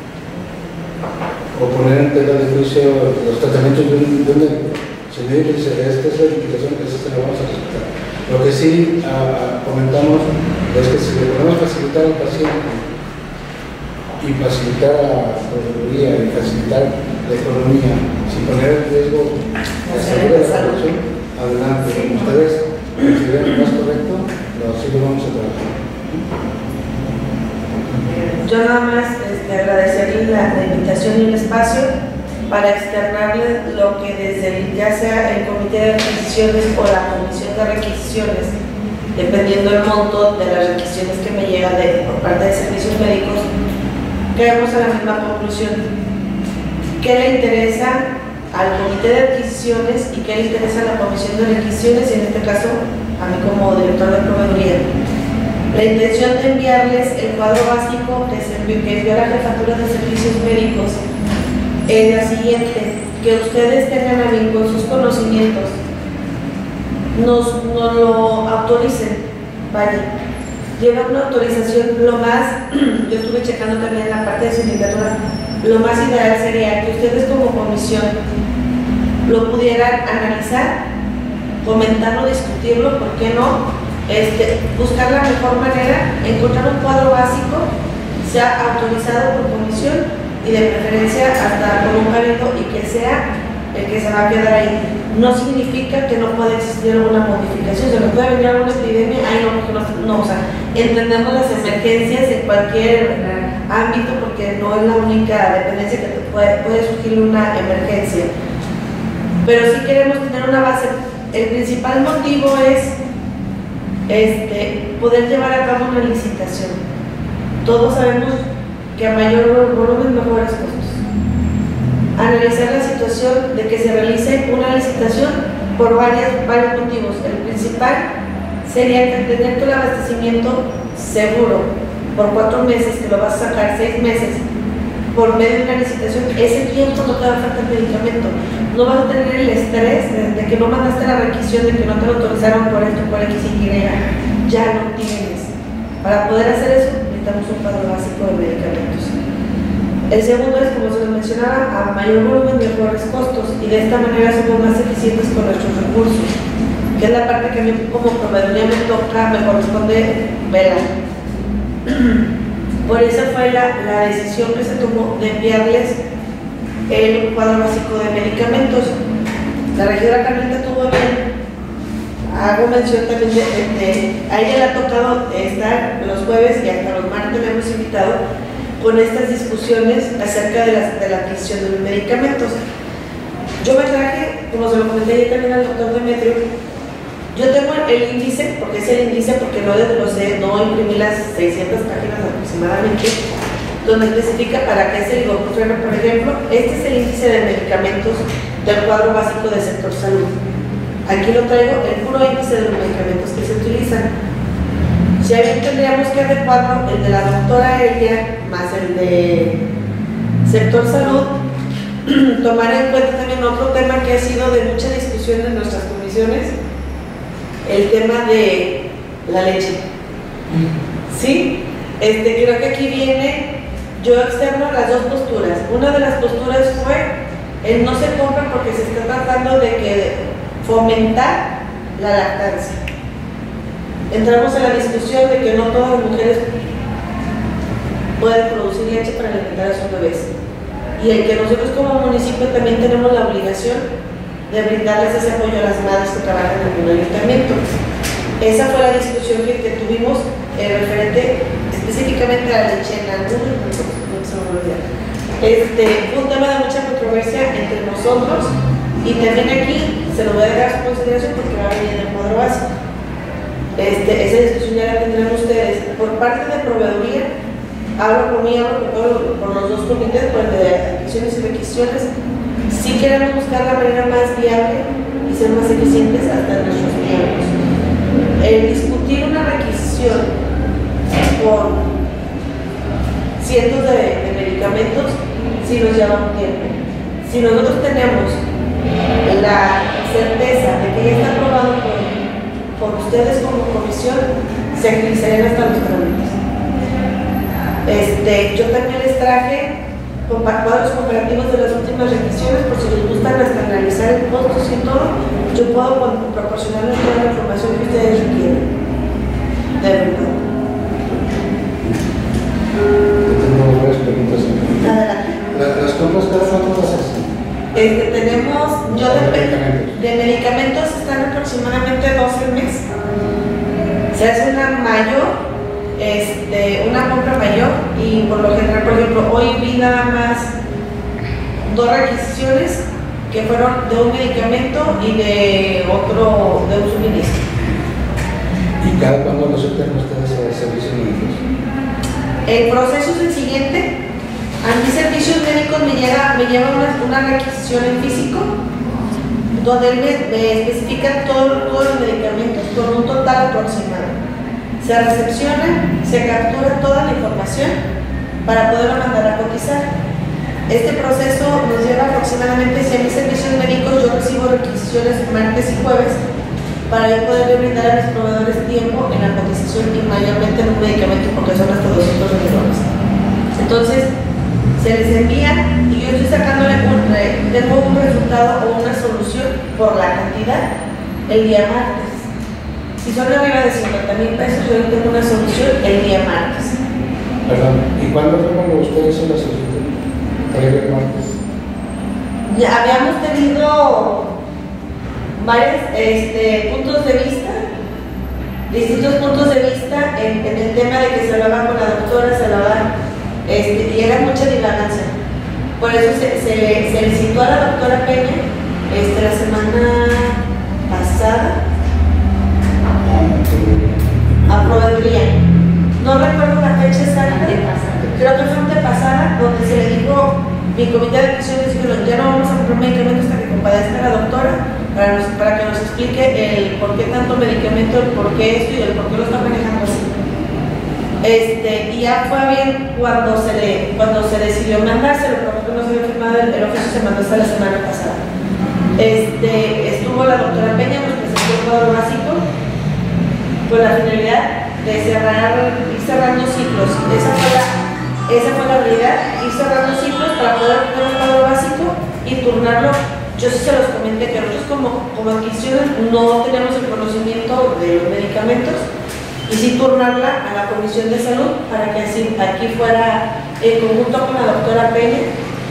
o poner en tela de juicio los tratamientos de un, de un médico. Si el médico dice, esta es la indicación, esta se la vamos a respetar. Lo que sí uh, comentamos es que si le podemos facilitar al paciente y facilitar a la proveeduría y facilitar la economía sin poner en riesgo la salud de la población, adelante. Como ustedes consideran más correcto, así lo vamos a trabajar. Yo nada más este, agradecerle la, la invitación y el espacio para externarles lo que desde el, ya sea el comité de requisiciones o la comisión de requisiciones, dependiendo del monto de las requisiciones que me llegan de, por parte de servicios médicos, quedamos a la misma conclusión. ¿Qué le interesa al comité de requisiciones y qué le interesa a la comisión de requisiciones, y en este caso a mí como director de proveeduría? La intención de enviarles el cuadro básico que se envió, que envió la Jefatura de Servicios Médicos es la siguiente: que ustedes tengan a bien con sus conocimientos, nos, nos lo autoricen, vaya, lleva una autorización lo más, yo estuve checando también en la parte de sindicatura, lo más ideal sería que ustedes como comisión lo pudieran analizar, comentarlo, discutirlo, ¿por qué no? Este, buscar la mejor manera, encontrar un cuadro básico, sea autorizado por comisión y de preferencia hasta con un cabildo y que sea el que se va a quedar ahí. No significa que no pueda existir alguna modificación, se nos puede venir alguna epidemia, ahí no, porque no, no, o sea, entendemos las emergencias en cualquier ámbito porque no es la única dependencia que te puede, puede surgir una emergencia. Pero sí queremos tener una base. El principal motivo es Este, poder llevar a cabo una licitación. Todos sabemos que a mayor volumen, mejores costos. Analizar la situación de que se realice una licitación por varias, varios motivos. El principal sería que tener todo el abastecimiento seguro por cuatro meses, que lo vas a sacar seis meses por medio de una licitación. Ese tiempo no te va a faltar medicamento. No vas a tener el estrés de, de que no mandaste la requisición, de que no te lo autorizaron por esto, por X y Y. Ya lo tienes. Para poder hacer eso, necesitamos un cuadro básico de medicamentos. El segundo es, como se lo mencionaba, a mayor volumen, mejores costos, y de esta manera somos más eficientes con nuestros recursos, que es la parte que a mí como proveeduría me toca, me corresponde velar. Por eso fue la, la decisión que se tomó de enviarles el cuadro básico de medicamentos. La regidora Carlita tuvo bien, hago mención también de, de, de a ella le ha tocado estar los jueves y hasta los martes le hemos invitado con estas discusiones acerca de la, de la adquisición de los medicamentos. Yo me traje, como se lo comenté ayer también al doctor Demetrio, yo tengo el índice, porque es el índice, porque no desglosé, no imprimí las seiscientas páginas aproximadamente, donde especifica para qué es el ibuprofeno, por ejemplo. Este es el índice de medicamentos del cuadro básico del sector salud. Aquí lo traigo, el puro índice de los medicamentos que se utilizan. Si ahí tendríamos que adecuarlo, el de la doctora ella, más el de sector salud, tomar en cuenta también otro tema que ha sido de mucha discusión en nuestras comisiones, el tema de la leche. ¿Sí? Este, creo que aquí viene, yo externo las dos posturas. Una de las posturas fue el no se compra porque se está tratando de que fomentar la lactancia. Entramos en la discusión de que no todas las mujeres pueden producir leche para alimentar a sus bebés. Y el que nosotros como municipio también tenemos la obligación de brindarles ese apoyo a las madres que trabajan en el ayuntamiento. Esa fue la discusión que, que tuvimos eh, referente específicamente a la leche en algún este, fue un tema de mucha controversia entre nosotros y también aquí se lo voy a dar a su consideración porque va a venir en el cuadro básico. Este, esa discusión ya la tendrán ustedes. Por parte de proveeduría, hablo por mí, hablo por, todo, por los dos comités, por el de adquisiciones y requisiciones. Si queremos buscar la manera más viable y ser más eficientes hasta nuestros miembros. El discutir una requisición por cientos de, de medicamentos, sí nos lleva un tiempo. Si nosotros tenemos la certeza de que ya está aprobado por, por ustedes como comisión, se agilizarían hasta los trámites. Este, yo también les traje cuadros comparativos de las últimas revisiones, por si les gustan hasta analizar el costos y todo, yo puedo proporcionarles toda la información que ustedes requieren. De verdad. Yo tengo varias preguntas. Adelante. ¿Las compras cada cuánto las hacen? Este, tenemos, yo de, De medicamentos. de medicamentos están aproximadamente doce al mes. Se hace una mayor, este, una compra mayor y por lo general, por ejemplo, hoy vi nada más dos requisiciones que fueron de un medicamento y de otro, de un suministro. ¿Y cada cuándo los surten ustedes a servicios médicos? El proceso es el siguiente. A mis servicios médicos me llega, me lleva una, una requisición en físico donde él me, me especifica todo, todos los medicamentos con un total aproximado. Se recepciona, se captura toda la información para poderlo mandar a cotizar. Este proceso nos lleva aproximadamente, si a mis servicios médicos yo recibo requisiciones martes y jueves para yo poder brindar a mis proveedores tiempo en la cotización y mayormente en un medicamento porque son hasta doscientos millones. Entonces, se les envía y yo estoy sacándole un, tengo un resultado o una solución por la cantidad el día martes. Si son arriba de cincuenta mil pesos, yo tengo una solución el día martes. Perdón, ¿y cuándo fue cuando ustedes se la solicitud? ¿Para el martes? Ya habíamos tenido varios este, puntos de vista, distintos puntos de vista en, en el tema de que se hablaba con la doctora, se hablaba. Este, y era mucha divagancia. Por eso se, se, le, se le citó a la doctora Peña este, la semana pasada a proveeduría. No recuerdo la fecha exacta, creo que fue antepasada, donde se le dijo, mi comité de decisiones dijo, ya no vamos a comprar medicamentos hasta que compadezca la doctora para, nos, para que nos explique el por qué tanto medicamento, el por qué esto y el por qué lo está manejando así. Este, y ya fue bien cuando se, le, cuando se decidió mandárselo, porque no se había firmado el, el oficio, se mandó hasta la semana pasada. Este, estuvo la doctora Peña, nos presentó el cuadro básico con la finalidad de cerrar, ir cerrando ciclos. Esa fue la, esa fue la realidad, ir cerrando ciclos para poder tener un cuadro básico y turnarlo. Yo sí se los comenté que nosotros como, como adquisiciones no tenemos el conocimiento de los medicamentos, y sí turnarla a la Comisión de Salud para que así aquí fuera en conjunto con la doctora Peña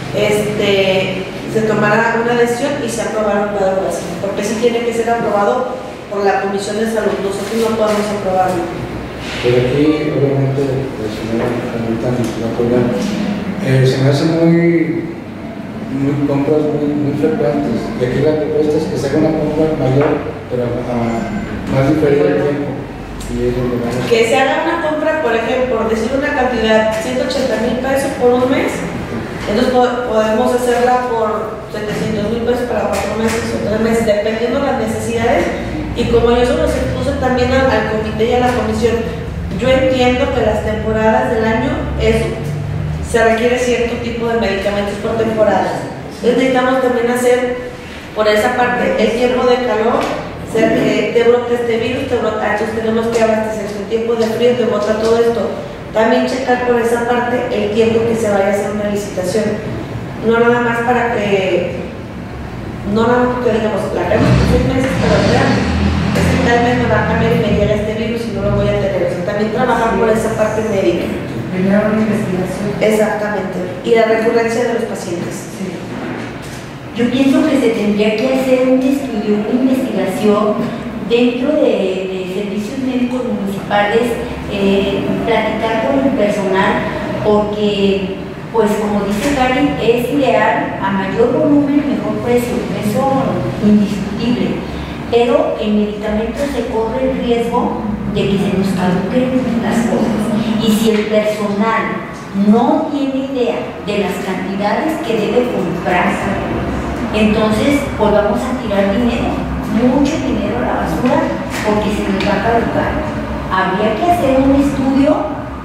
este, se tomara una decisión y se aprobara un cuadro básico, porque sí tiene que ser aprobado por la Comisión de Salud, nosotros no podemos aprobarlo. Pero aquí, obviamente, la señora Anita nos va a apoyar. Eh, se me hace muy, muy compras muy, muy frecuentes. Y aquí la propuesta es que se haga una compra mayor, pero a, más diferente el tiempo. Que se haga una compra, por ejemplo, por decir una cantidad, ciento ochenta mil pesos por un mes, entonces podemos hacerla por setecientos mil pesos para cuatro meses o tres meses, dependiendo de las necesidades. Y como yo solo se puso también al, al comité y a la comisión, yo entiendo que las temporadas del año es, se requiere cierto tipo de medicamentos por temporadas. Entonces necesitamos también hacer por esa parte el tiempo de calor. Ser, eh, te brota este virus, te brota, entonces tenemos que abastecer en tiempo de frío, te brota todo esto. También checar por esa parte el tiempo que se vaya a hacer una licitación. No nada más para que, no nada más porque digamos, la carga por seis meses, pero vean, es que tal vez me va a cambiar y me llega este virus y no lo voy a tener. O sea, también trabajar por esa parte médica. Primero una investigación. Exactamente. Y la recurrencia de los pacientes. Sí. Yo pienso que se tendría que hacer un estudio, una investigación dentro de, de servicios médicos municipales, eh, platicar con el personal, porque, pues como dice Cari, es ideal a mayor volumen, mejor precio, eso indiscutible. Pero en medicamentos se corre el riesgo de que se nos caduquen las cosas. Y si el personal no tiene idea de las cantidades que debe comprarse, entonces pues vamos a tirar dinero, mucho dinero a la basura, porque se nos va a caducar. Habría que hacer un estudio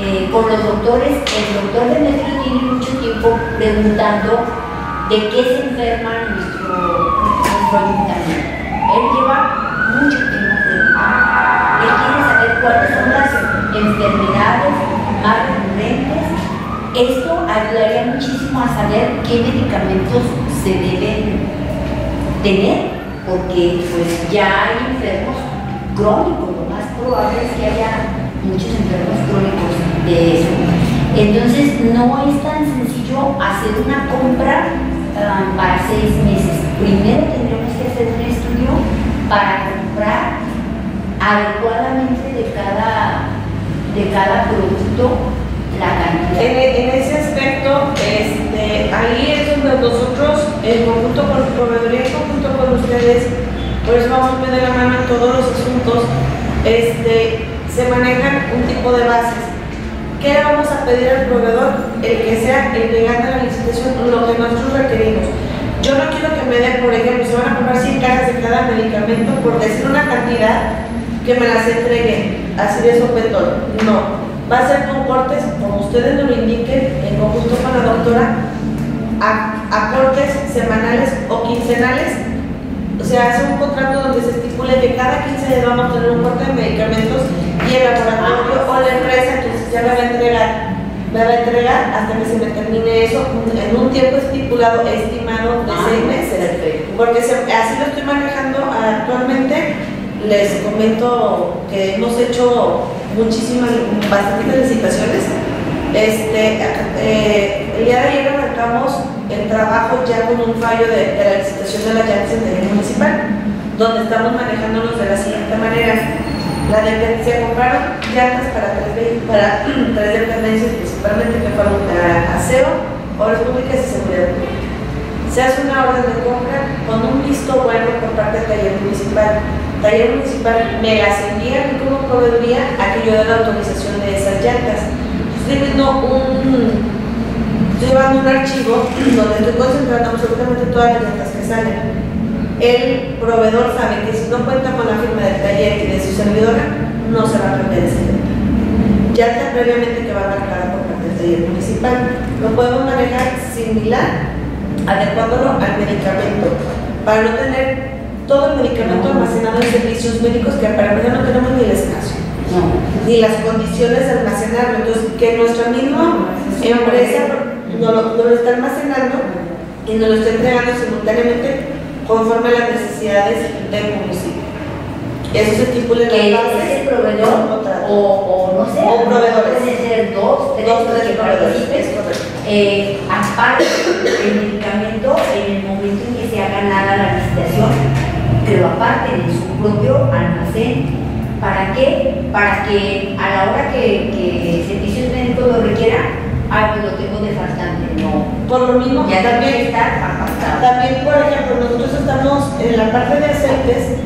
eh, con los doctores. El doctor Demetrio tiene mucho tiempo preguntando de qué se enferma nuestro, nuestro ayuntamiento. Él lleva mucho tiempo preguntando. Él quiere saber cuáles son las enfermedades más recurrentes. Esto ayudaría muchísimo a saber qué medicamentos se deben tener, porque pues ya hay enfermos crónicos. Lo más probable es que haya muchos enfermos crónicos de eso. Entonces no es tan sencillo hacer una compra um, para seis meses. Primero tendremos que hacer un estudio para comprar adecuadamente de cada, de cada producto la cantidad. En, en ese aspecto, este, ahí es donde nosotros, en conjunto con el proveedor y en conjunto con ustedes, por eso vamos muy de la mano en todos los asuntos, este, se manejan un tipo de bases. ¿Qué le vamos a pedir al proveedor? El que sea el que gane la licitación, lo que nosotros requerimos. Yo no quiero que me den, por ejemplo, se van a comprar cien cajas de cada medicamento por decir una cantidad que me las entreguen, así de sopetón. No. Va a ser con cortes, como ustedes nos lo indiquen, en conjunto con la doctora, a, a cortes semanales o quincenales. O sea, hace un contrato donde se estipule que cada quince días vamos a tener un corte de medicamentos y el laboratorio o la empresa, entonces ya me va a entregar, me va a entregar hasta que se me termine eso en un tiempo estipulado, estimado de ah, seis meses. Perfecto. Porque se, así lo estoy manejando actualmente. Les comento que hemos hecho muchísimas, bastantes licitaciones. Este, eh, el día de ayer arrancamos el trabajo ya con un fallo de, de la licitación de la llantas en el municipal, donde estamos manejándonos de la siguiente manera. La de, se compraron llantas para tres, para tres dependencias, principalmente que fueron aseo, obras públicas y seguridad pública. Se hace una orden de compra con un visto bueno por parte del taller municipal. Taller municipal me las envía a mí como proveeduría a que yo dé la autorización de esas llantas. Estoy viendo un, estoy llevando un archivo donde estoy concentrando absolutamente todas las llantas que salen. El proveedor sabe que si no cuenta con la firma del taller y de su servidora, no se va a perder esa llanta. Llanta previamente que va marcada por parte del taller municipal. Lo podemos manejar similar, adecuándolo al medicamento, para no tener todo el medicamento almacenado en servicios médicos que para empezar no tenemos ni el espacio, no. ni las condiciones de almacenarlo. Entonces, que nuestra misma empresa nos lo, nos lo está almacenando y nos lo está entregando simultáneamente conforme a las necesidades del municipio. Eso se estipula en la base. ¿Es el proveedor o, o no sé? O proveedores. Pueden ser dos, tres, dos, tres que proveedores. participen. Eh, aparte del medicamento, en el momento en que se haga nada la licitación, pero aparte de su propio almacén. ¿Para qué? Para que a la hora que, que servicios médicos lo requieran, ah, pues lo tengo de faltante, no. Por lo mismo, ya también está apartado. También, por ejemplo, nosotros estamos en la parte de aceites,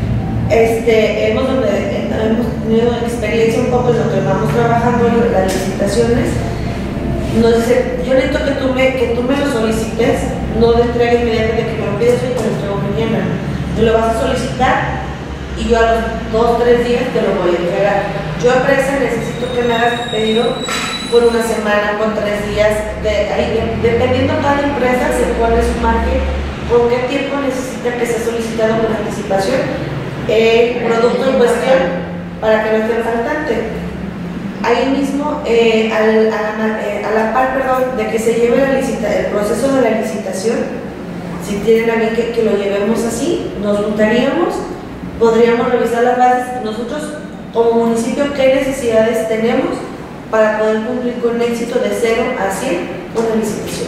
este, hemos, donde, hemos tenido experiencia un poco en lo que vamos trabajando en las licitaciones. Nos dice, yo necesito que tú me, que tú me lo solicites, no de entrega inmediata de que me lo pides hoy y te lo entrego mañana. Me lo vas a solicitar y yo a los dos, tres días te lo voy a entregar. Yo, empresa, necesito que me hagas tu pedido por una semana, por tres días. De, ahí, de, dependiendo cada empresa, se pone su margen, con qué tiempo necesita que sea solicitado con anticipación el producto en cuestión para que no esté faltante. Ahí mismo, eh, al, a, la, eh, a la par perdón, de que se lleve la licita, el proceso de la licitación, si tienen a bien que, que lo llevemos así, nos juntaríamos, podríamos revisar las bases, nosotros como municipio, qué necesidades tenemos para poder cumplir con éxito de cero a cien con la licitación.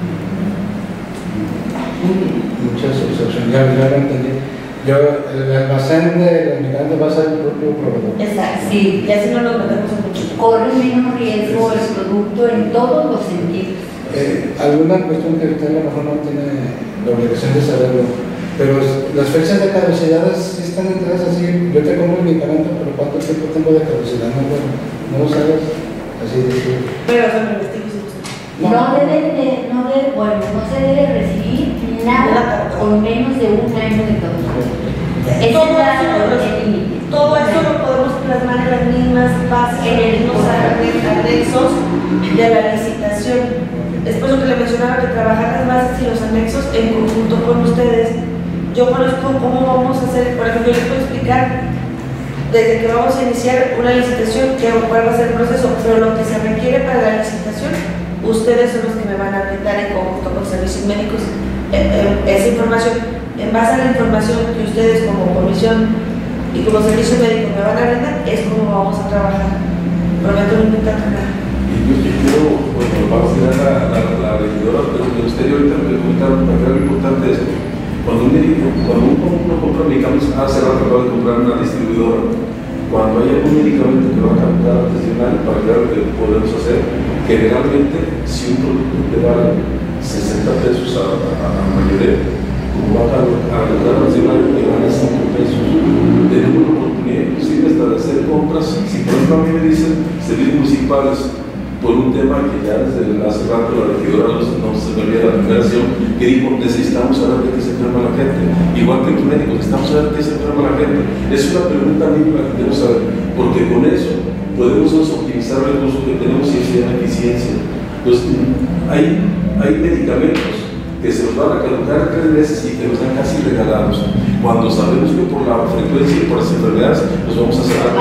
Muchas opciones, ya, ya lo entendí. Yo, el almacén de los migrantes va a ser el propio proveedor. Exacto. Sí. Y así no nos metemos en mucho. Corre menos riesgo el producto en todos los sentidos. Eh, alguna cuestión que usted a lo mejor no tiene la obligación de saberlo, pero las fechas de caducidad sí están entradas así. Yo te compro el medicamento, pero ¿cuánto tiempo tengo de caducidad? No, bueno, no lo sabes, así de decir. Pero son investigaciones. No, no debe de, no debe, bueno, no se debe recibir nada con menos de un año de caducidad. Todo, todo, todo esto lo podemos plasmar en las mismas bases, en el mismo anexo anexos de la licitación. Después lo que le mencionaba, que trabajar las bases y los anexos en conjunto con ustedes. Yo conozco cómo vamos a hacer, por ejemplo, yo les puedo explicar desde que vamos a iniciar una licitación, que cuál va a ser el proceso, pero lo que se requiere para la licitación, ustedes son los que me van a brindar en conjunto con servicios médicos eh, eh, esa información. En base a la información que ustedes como comisión y como servicio médico me van a brindar, es como vamos a trabajar. Prometo no intentar nada. Y yo, yo quiero, bueno, vamos a tirar la, la, la regidora, pero me gustaría ahorita preguntar, porque algo importante es, cuando un médico, cuando uno, uno compra medicamentos, hace rato acabo de comprar una distribuidora, cuando hay algún medicamento que va a cambiar antes de un año para ver lo que podemos hacer, generalmente si un producto te vale sesenta pesos a, a, a mayoreo, como va a cambiar antes de un año que gana cinco pesos, tenemos la oportunidad inclusive hasta de hacer compras. Si por ejemplo a mí me dicen servicios municipales por un tema que ya desde hace rato la regidora nos, nos se me olvida la declaración, que dijo necesitamos saber de qué se enferma la gente, igual que los médicos, necesitamos saber de qué se enferma la gente. Es una pregunta mínima que queremos saber, porque con eso podemos optimizar recursos que tenemos y hacer eficiencia. Entonces, hay, hay medicamentos que se nos van a caducar en tres meses y que nos dan casi regalados, cuando sabemos que por la frecuencia y por las enfermedades nos vamos a hacer algo.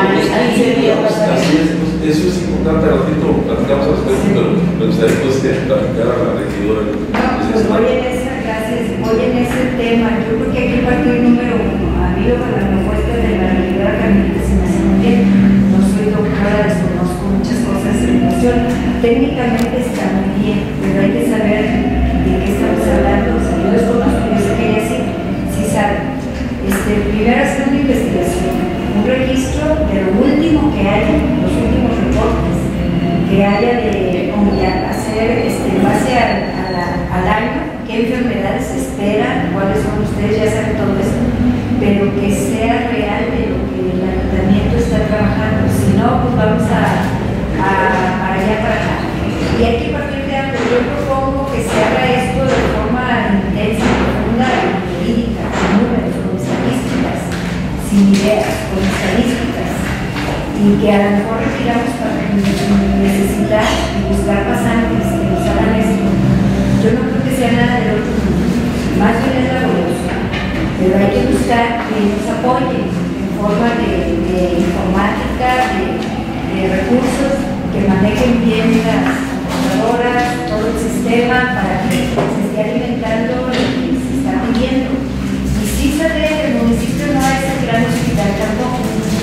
Así es, entonces, eso es importante. Al ratito platicamos al respecto, pero me gustaría pues, que platicar a la regidora. No, pues voy en esa, gracias, voy en ese tema. Yo creo que aquí partió el número uno. A mí lo que la propuesta de la regidora Carmelita se me hace muy bien. No soy doctora, desconozco muchas cosas de educación. Técnicamente está muy bien, pero hay que saber de qué estamos hablando. O sea, yo desconozco, yo sé que ella sí, sí sabe. Este, primero hacer una investigación, un registro de lo último que haya, los últimos reportes que haya de hacer este, en base a, a la, al año, qué enfermedades se esperan, cuáles son ustedes, ya saben todo eso, pero que sea real de lo que el ayuntamiento está trabajando. Si no, pues vamos a, a para allá para acá. Y hay que partir de algo. Yo propongo que se haga esto de forma intensa, profunda, jurídica, con números, con estadísticas, sin ideas, con estadísticas, y que a lo mejor retiramos para necesitar y buscar pasantes que nos hagan esto. Yo no creo que sea nada del otro mundo, más bien es laborioso, pero hay que buscar que nos apoyen en forma de, de informática, de, de recursos, que manejen bien las computadoras, todo el sistema para que se esté alimentando lo que se está pidiendo. Y sí saber que el municipio no es el gran hospital tampoco.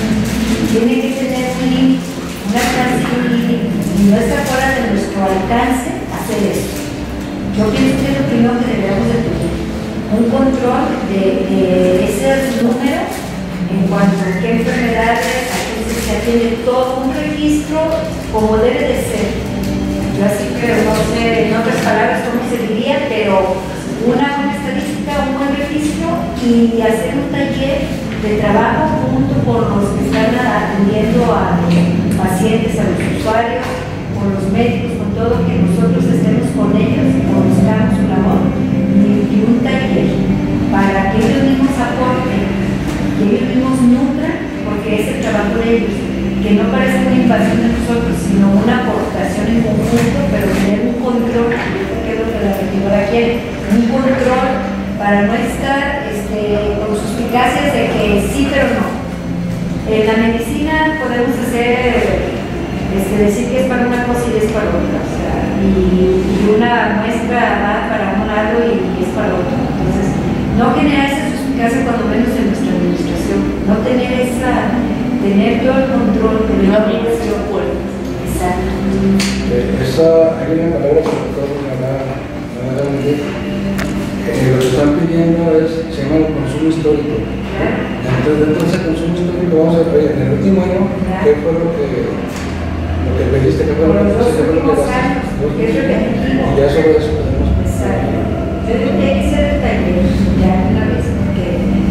Tiene que tener un límite, un alcance y un límite. Y no está fuera de nuestro alcance hacer eso. Yo pienso que es lo primero que debemos de tener. Un control de, de esos números en cuanto a qué enfermedades, a qué se tiene todo un registro como debe de ser. Yo así que no sé en otras palabras cómo se diría, pero una buena estadística, un buen registro y hacer un taller de trabajo junto con los que están atendiendo a los pacientes, a los usuarios, con los médicos, con todo, que nosotros estemos con ellos, conozcamos su labor, y, y un taller para que ellos mismos aporten, que ellos mismos nutran, porque es el trabajo de ellos, que no parece una invasión de nosotros, sino una aportación en conjunto, pero tener un control, que es lo que la regidora quiere, un control para no estar este, con suspicacias de que sí, pero no. En la medicina podemos hacer, este, decir que es para una cosa y es para otra, o sea, y, y una muestra va para un lado y es para otro. Entonces, no generar esa suspicacia cuando menos en nuestra administración, no tener esa, tener todo el control de la administración fuerte. Exacto. Eh, esa, hay una palabra que me da muy bien. Eh, lo que están pidiendo es, se llama el consumo histórico. Entonces, dentro de ese consumo histórico vamos a ver en el último año qué fue lo que, lo que pediste, qué fue lo que los últimos años, que es repetitivo. Y ya sobre eso podemos. Exacto. Yo creo que hay que ser el taller, ya una vez, porque.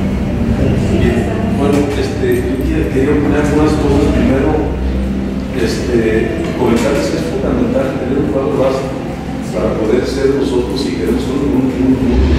Bien, bueno, este, yo quería poner algunas cosas. Primero, este, comentarles que es fundamental tener un cuadro básico para poder ser nosotros, si queremos un, un, un,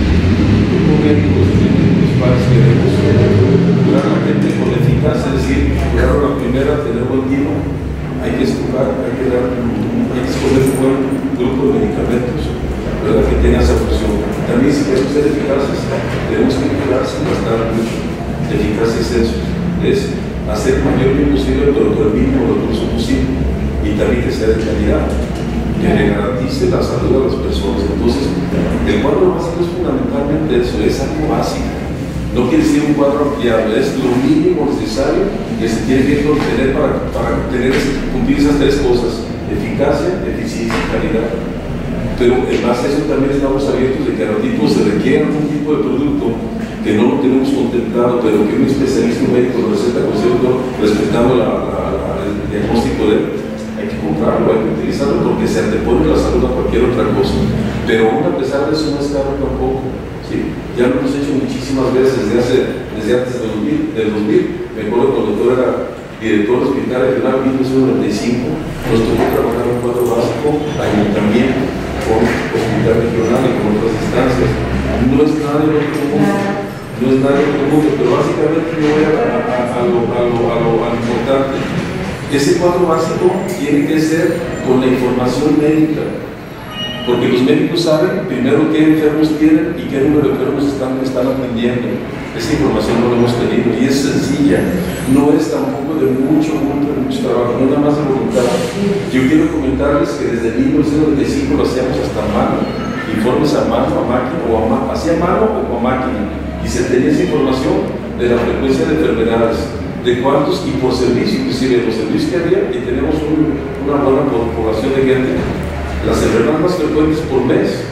un médico, los padres queremos curar a la gente con eficacia, es decir, curar a la primera, tener buen tino, hay que escoger, hay que dar, hay que escoger un buen grupo de medicamentos, ¿verdad?, que tenga esa función. También si queremos ser eficaces, tenemos que cuidarse gastar mucho. Eficacia es eso, es hacer el mayor bien posible, pero con el mínimo recurso posible, y también que sea de calidad, que le garantice la salud a las personas. Entonces, el cuadro básico es fundamentalmente eso, es algo básico. No quiere decir un cuadro ampliado, es lo mínimo necesario que se tiene que obtener para, para tener, cumplir esas tres cosas: eficacia, eficiencia y calidad. Pero en base a eso también estamos abiertos de que a ratito se requiera algún tipo de producto que no lo tenemos contemplado, pero que un especialista médico lo receta con cierto, respetando la, la, la, el diagnóstico de él, hay que comprarlo, hay que utilizarlo porque se antepone la salud a cualquier otra cosa. Pero aún a pesar de eso no es caro tampoco. ¿Sí? Ya lo hemos hecho muchísimas veces desde, hace, desde antes del dos mil, del dos mil. Me acuerdo cuando el doctor era director del Hospital Regional en mil novecientos noventa y cinco, nos tocó trabajar en un cuadro básico, ayuntamiento, con Hospital Regional y con otras instancias. No es nada de otro mundo, no es nada de otro mundo, pero básicamente yo voy a, a, a, lo, a, lo, a, lo, a lo importante. Ese cuadro básico tiene que ser con la información médica, porque los médicos saben primero qué enfermos tienen y qué número de enfermos están, están atendiendo. Esa información no la hemos tenido y es sencilla, no es tampoco de mucho, mucho, mucho trabajo, no es nada más de voluntad. Yo quiero comentarles que desde mil novecientos noventa y cinco lo hacíamos hasta a mano, informes a mano, a máquina, o a mano, hacia mano o a máquina, y se tenía esa información de la frecuencia de enfermedades, de cuántos, y por servicio, inclusive los servicios que había, y tenemos un, una buena población de gente. Las enfermedades más frecuentes por mes,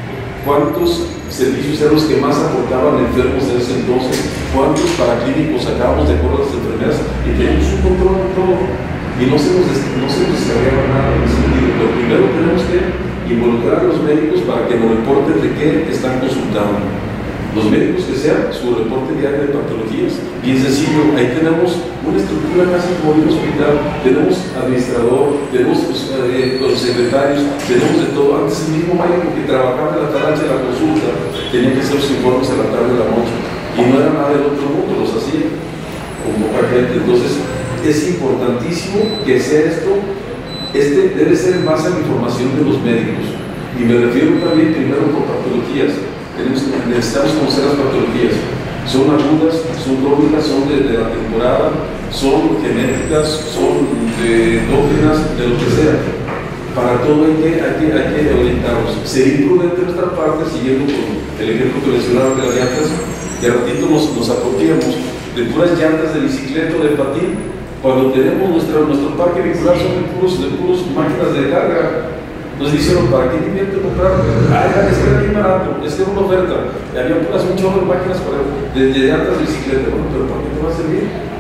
cuántos servicios eran los que más aportaban enfermos en ese entonces, cuántos paraclínicos sacábamos de acuerdo a las enfermedades, y teníamos un control de todo, y no se nos, no se nos descargaba nada en ese sentido. Pero primero tenemos que involucrar a los médicos para que nos reporten de qué están consultando. Los médicos que sean su reporte diario de patologías, bien sencillo. Ahí tenemos una estructura casi como un hospital, tenemos administrador, tenemos pues, eh, los secretarios, tenemos de todo. Antes el mismo médico que trabajaba en la tarde de la consulta tenía que hacer sus informes a la tarde de la noche, y no era nada del otro mundo, los hacía con poca gente. Entonces es importantísimo que sea esto, este debe ser en base a la información de los médicos, y me refiero también primero por patologías. Tenemos, necesitamos conocer las patologías. Son agudas, son crónicas, son de, de la temporada, son genéticas, son de endógenas, de lo que sea. Para todo hay que, hay que, hay que orientarnos. Sería imprudente de nuestra parte, siguiendo con el ejemplo que mencionaron de las llantas, que a ratito nos, nos apropiamos de puras llantas de bicicleta o de patín, cuando tenemos nuestra, nuestro parque vehicular son de puros, de puros máquinas de carga. Nos dijeron, ¿para qué te invierte comprar? Ah, es que era bien barato, es que era una oferta. Y había puras un chorro de máquinas para, de, de llantas de bicicleta. Bueno, pero ¿para qué te va a servir?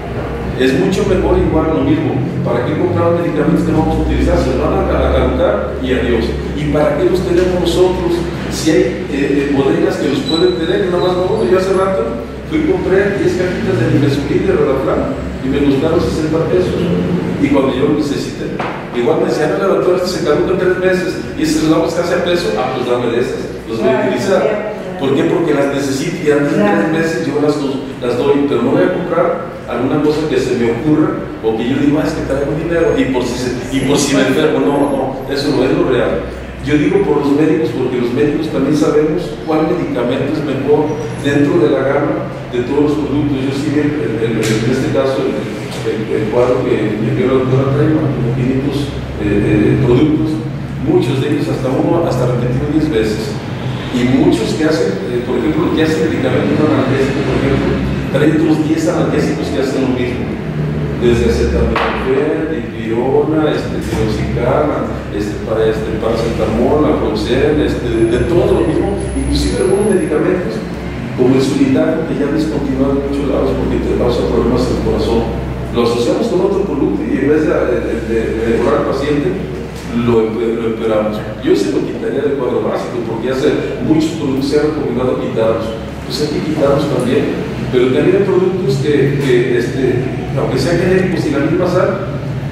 Es mucho mejor igual lo mismo. ¿Para qué comprar medicamentos que no vamos a utilizar? Se van a caducar y adiós. ¿Y para qué los tenemos nosotros? Si hay eh, bodegas que los pueden tener, nada más no. Yo hace rato fui y compré diez cajitas de Nimesulín de Rodaflan y me costaron sesenta pesos. Y cuando yo lo necesité, igual me decían, la doctora, este se caduca en tres meses y se los damos casi a peso. Ah, pues dame de esas, los voy a utilizar. ¿Por qué? Porque las necesito y antes de tres meses yo las, las doy, pero no voy a comprar alguna cosa que se me ocurra o que yo digo, ah, es que traigo dinero y por si, se, y por si me enfermo. No, no, eso no es lo real. Yo digo por los médicos, porque los médicos también sabemos cuál medicamento es mejor dentro de la gama de todos los productos. Yo sí, en, en, en este caso, el, el, el cuadro que me dio la doctora Traima, como quinientos eh, eh, productos, muchos de ellos hasta uno, hasta repetido diez veces. Y muchos que hacen, eh, por ejemplo, que hacen medicamentos analgésicos, por ejemplo, traen otros diez analgésicos que hacen lo mismo. Desde acetaminofén, dipirona, este, tiroxicana, este, para, este, paracetamol, naproxen, este, de, de todo lo mismo, inclusive algunos medicamentos, como el Sulitaco, que ya han descontinuado en muchos lados porque te causa problemas del corazón. Lo asociamos con otro producto y en vez de, de, de, de mejorar al paciente, lo, lo empeoramos. Yo se lo quitaría del cuadro básico porque hace muchos productos se han recomendado quitarlos. Pues hay que quitarlos también. Pero también hay productos que, que este, aunque sean genéricos y la misma sal,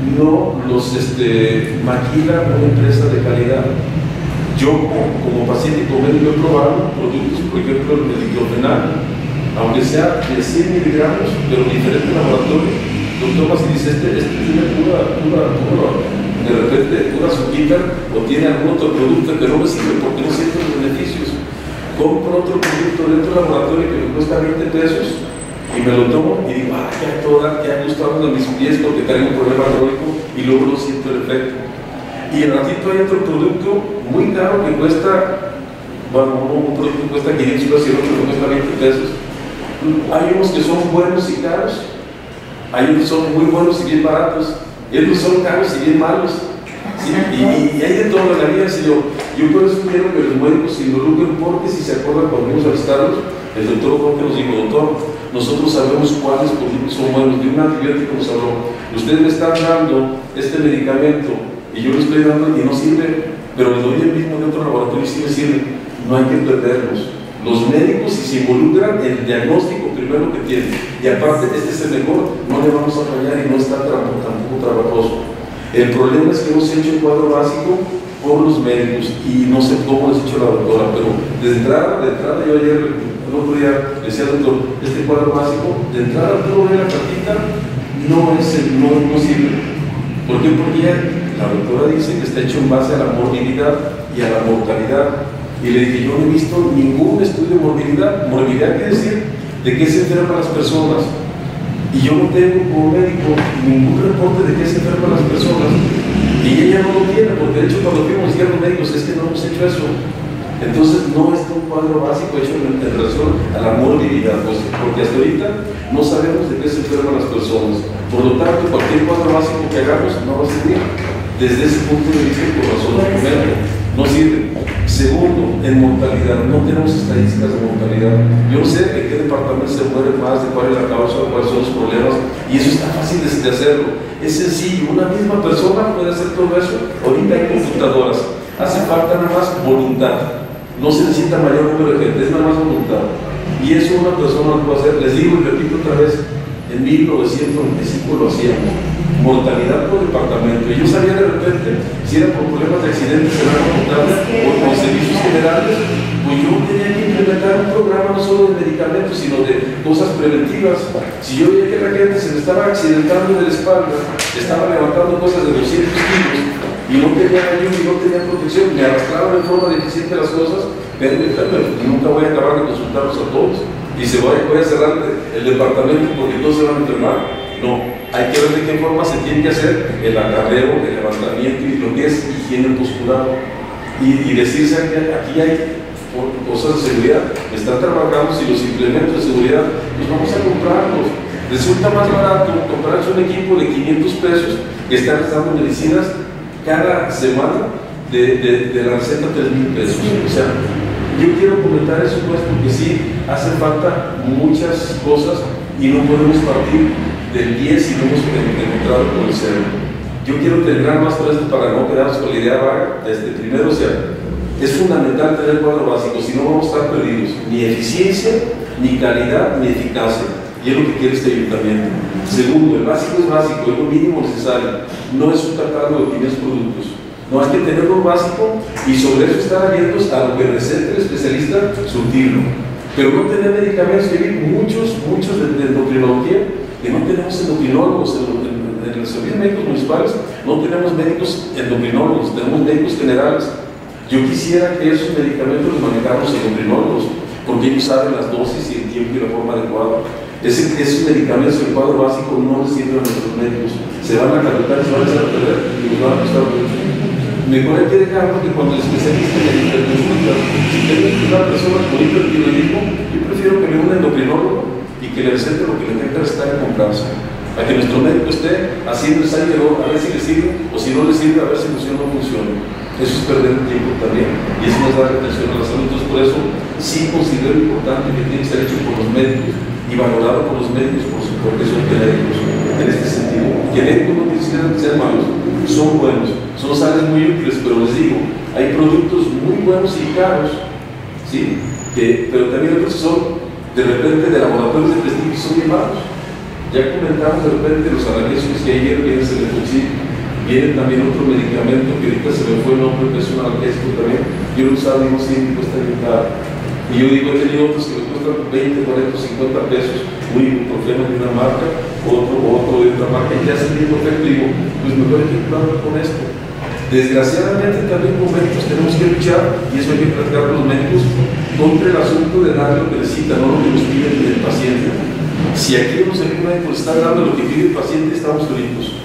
no los este, maquila una empresa de calidad. Yo, como, como paciente y como médico, he probado productos, por ejemplo, el diclofenac, aunque sea de cien miligramos, pero diferente laboratorio, lo tomas y dices, este, este tiene pura, pura, pura, de repente pura azuquita, o tiene algún otro producto que no me sirve porque no siento los beneficios. Compro otro producto dentro del laboratorio que me cuesta veinte pesos y me lo tomo y digo, ah, ya toda, ya gustado de mis pies porque traigo un problema crónico y luego no siento el efecto. Y al ratito hay otro producto muy caro que cuesta, bueno, un producto que cuesta quinientos pesos y el otro que cuesta veinte pesos. Hay unos que son buenos y caros, hay unos que son muy buenos y bien baratos, y otros son caros y bien malos. ¿Sí? Y, y hay de todo en la vida, señor. Yo por eso quiero que los médicos se involucren, porque si se acuerdan cuando vimos a visitarlos, el doctor Jorge nos dijo, doctor, nosotros sabemos cuáles productos son buenos. De un antibiótico nos habló, ustedes me están dando este medicamento y yo le estoy dando y no sirve, pero le doy el mismo de otro laboratorio y sí me sirve. No hay que perderlos. Los médicos, si se involucran en el diagnóstico primero que tienen, y aparte este es el mejor, no le vamos a fallar y no está tampoco trabajoso. El problema es que hemos hecho un cuadro básico por los médicos y no sé cómo les ha hecho la doctora, pero de entrada, de entrada yo ayer, el otro día, le decía al doctor, este cuadro básico, de entrada todo en la cartita no, es el, no, no sirve. ¿Por qué? Porque ya la doctora dice que está hecho en base a la morbilidad y a la mortalidad. Y le dije, yo no he visto ningún estudio de morbilidad. Morbilidad quiere decir de qué se enferman las personas. Y yo no tengo como médico ningún reporte de qué se enferman las personas. Y ella no lo tiene, porque de hecho cuando fuimos a los médicos es que no hemos hecho eso. Entonces no está un cuadro básico hecho en relación a la morbilidad, pues, porque hasta ahorita no sabemos de qué se enferman las personas. Por lo tanto, cualquier cuadro básico que hagamos no va a servir. Desde ese punto de vista, por razón de primero, no sirve. Segundo, en mortalidad, no tenemos estadísticas de mortalidad. Yo no sé en qué departamento se muere más, de cuál es la causa, cuáles son los problemas, y eso está fácil de, de hacerlo. Es sencillo, una misma persona puede hacer todo eso. Ahorita hay computadoras, hace falta nada más voluntad. No se necesita mayor número de gente, es nada más voluntad. Y eso una persona lo puede hacer. Les digo y repito otra vez, en mil novecientos noventa y cinco lo hacíamos. Mortalidad por departamento. Y yo sabía de repente si era por problemas de accidentes en la computadora o por servicios generales, pues yo tenía que implementar un programa no solo de medicamentos, sino de cosas preventivas. Si yo veía que la gente se me estaba accidentando de la espalda, estaba levantando cosas de doscientos kilos y no tenía ayuda y no tenía protección, me arrastraban en forma deficiente las cosas, pero nunca voy a acabar de consultarlos a todos y se voy, voy a cerrar el departamento porque todos se van a enfermar. No, hay que ver de qué forma se tiene que hacer el acarreo, el levantamiento y lo que es higiene postural. Y, y decirse que aquí hay cosas de seguridad, están trabajando, si los implementos de seguridad, pues vamos a comprarlos. Resulta más barato comprarse un equipo de quinientos pesos que está gastando medicinas cada semana de, de, de la receta tres mil pesos. O sea, yo quiero comentar eso pues porque sí, hace falta muchas cosas y no podemos partir del diez si no hemos encontrado con el cero. Yo quiero terminar más todo esto para no quedarnos con la idea vaga. Este, primero, o sea, es fundamental tener cuadro básico, si no vamos a estar perdidos. Ni eficiencia, ni calidad, ni eficacia. Y es lo que quiere este ayuntamiento. Segundo, el básico es básico, es lo mínimo necesario. No es un catálogo de quinientos productos. No, hay que tener lo básico y sobre eso estar abiertos a lo que recete el especialista, surtirlo. Pero no tener medicamentos, que hay muchos, muchos de, de endocrinología que no tenemos endocrinólogos en, en, en los servicios médicos municipales, no tenemos médicos endocrinólogos, tenemos médicos generales. Yo quisiera que esos medicamentos los manejaran los endocrinólogos, porque ellos saben las dosis y el tiempo y la forma adecuada. Ese, esos medicamentos en el cuadro básico no les sirven a nuestros médicos, se van a caducar, se van a echar a perder y nos van a costar mucho. Mejor hay que dejarlo que cuando el especialista en la interconsulta, si tengo una persona con hipertiroidismo, yo prefiero que me un endocrinólogo y que le recete lo que le tenga que estar en comprarse. A que nuestro médico esté haciendo ensayo a ver si le sirve o si no le sirve a ver si funciona o no funciona. Eso es perder el tiempo también y eso no es darle atención a la salud. Entonces por eso sí considero importante que tiene que ser hecho por los médicos y valorado por los médicos por su porque son genéricos en este sentido. Genéricos no tienen que ser malos, son buenos, son sales muy útiles, pero les digo, hay productos muy buenos y caros, ¿sí? Que, pero también otros son de repente de laboratorios de prestigio son bien malos. Ya comentamos de repente los analgésicos que ayer viene el Lefuchil, viene también otro medicamento que ahorita se me fue el nombre, que es un analgésico también. Yo lo usaba y no sé, me cuesta bien caro. Y yo digo, he tenido otros que me cuestan veinte, cuarenta, cincuenta pesos, muy ibuprofeno de una marca, otro, otro de otra marca y ya es el mismo efectivo, pues mejor hay que cuidarlo con esto. Desgraciadamente también momentos tenemos que luchar, y eso hay que platicar con los médicos, contra el asunto de dar lo que necesita, no lo que nos pide el paciente. Si aquí uno se ve médico está dando lo que pide el paciente, estamos fritos.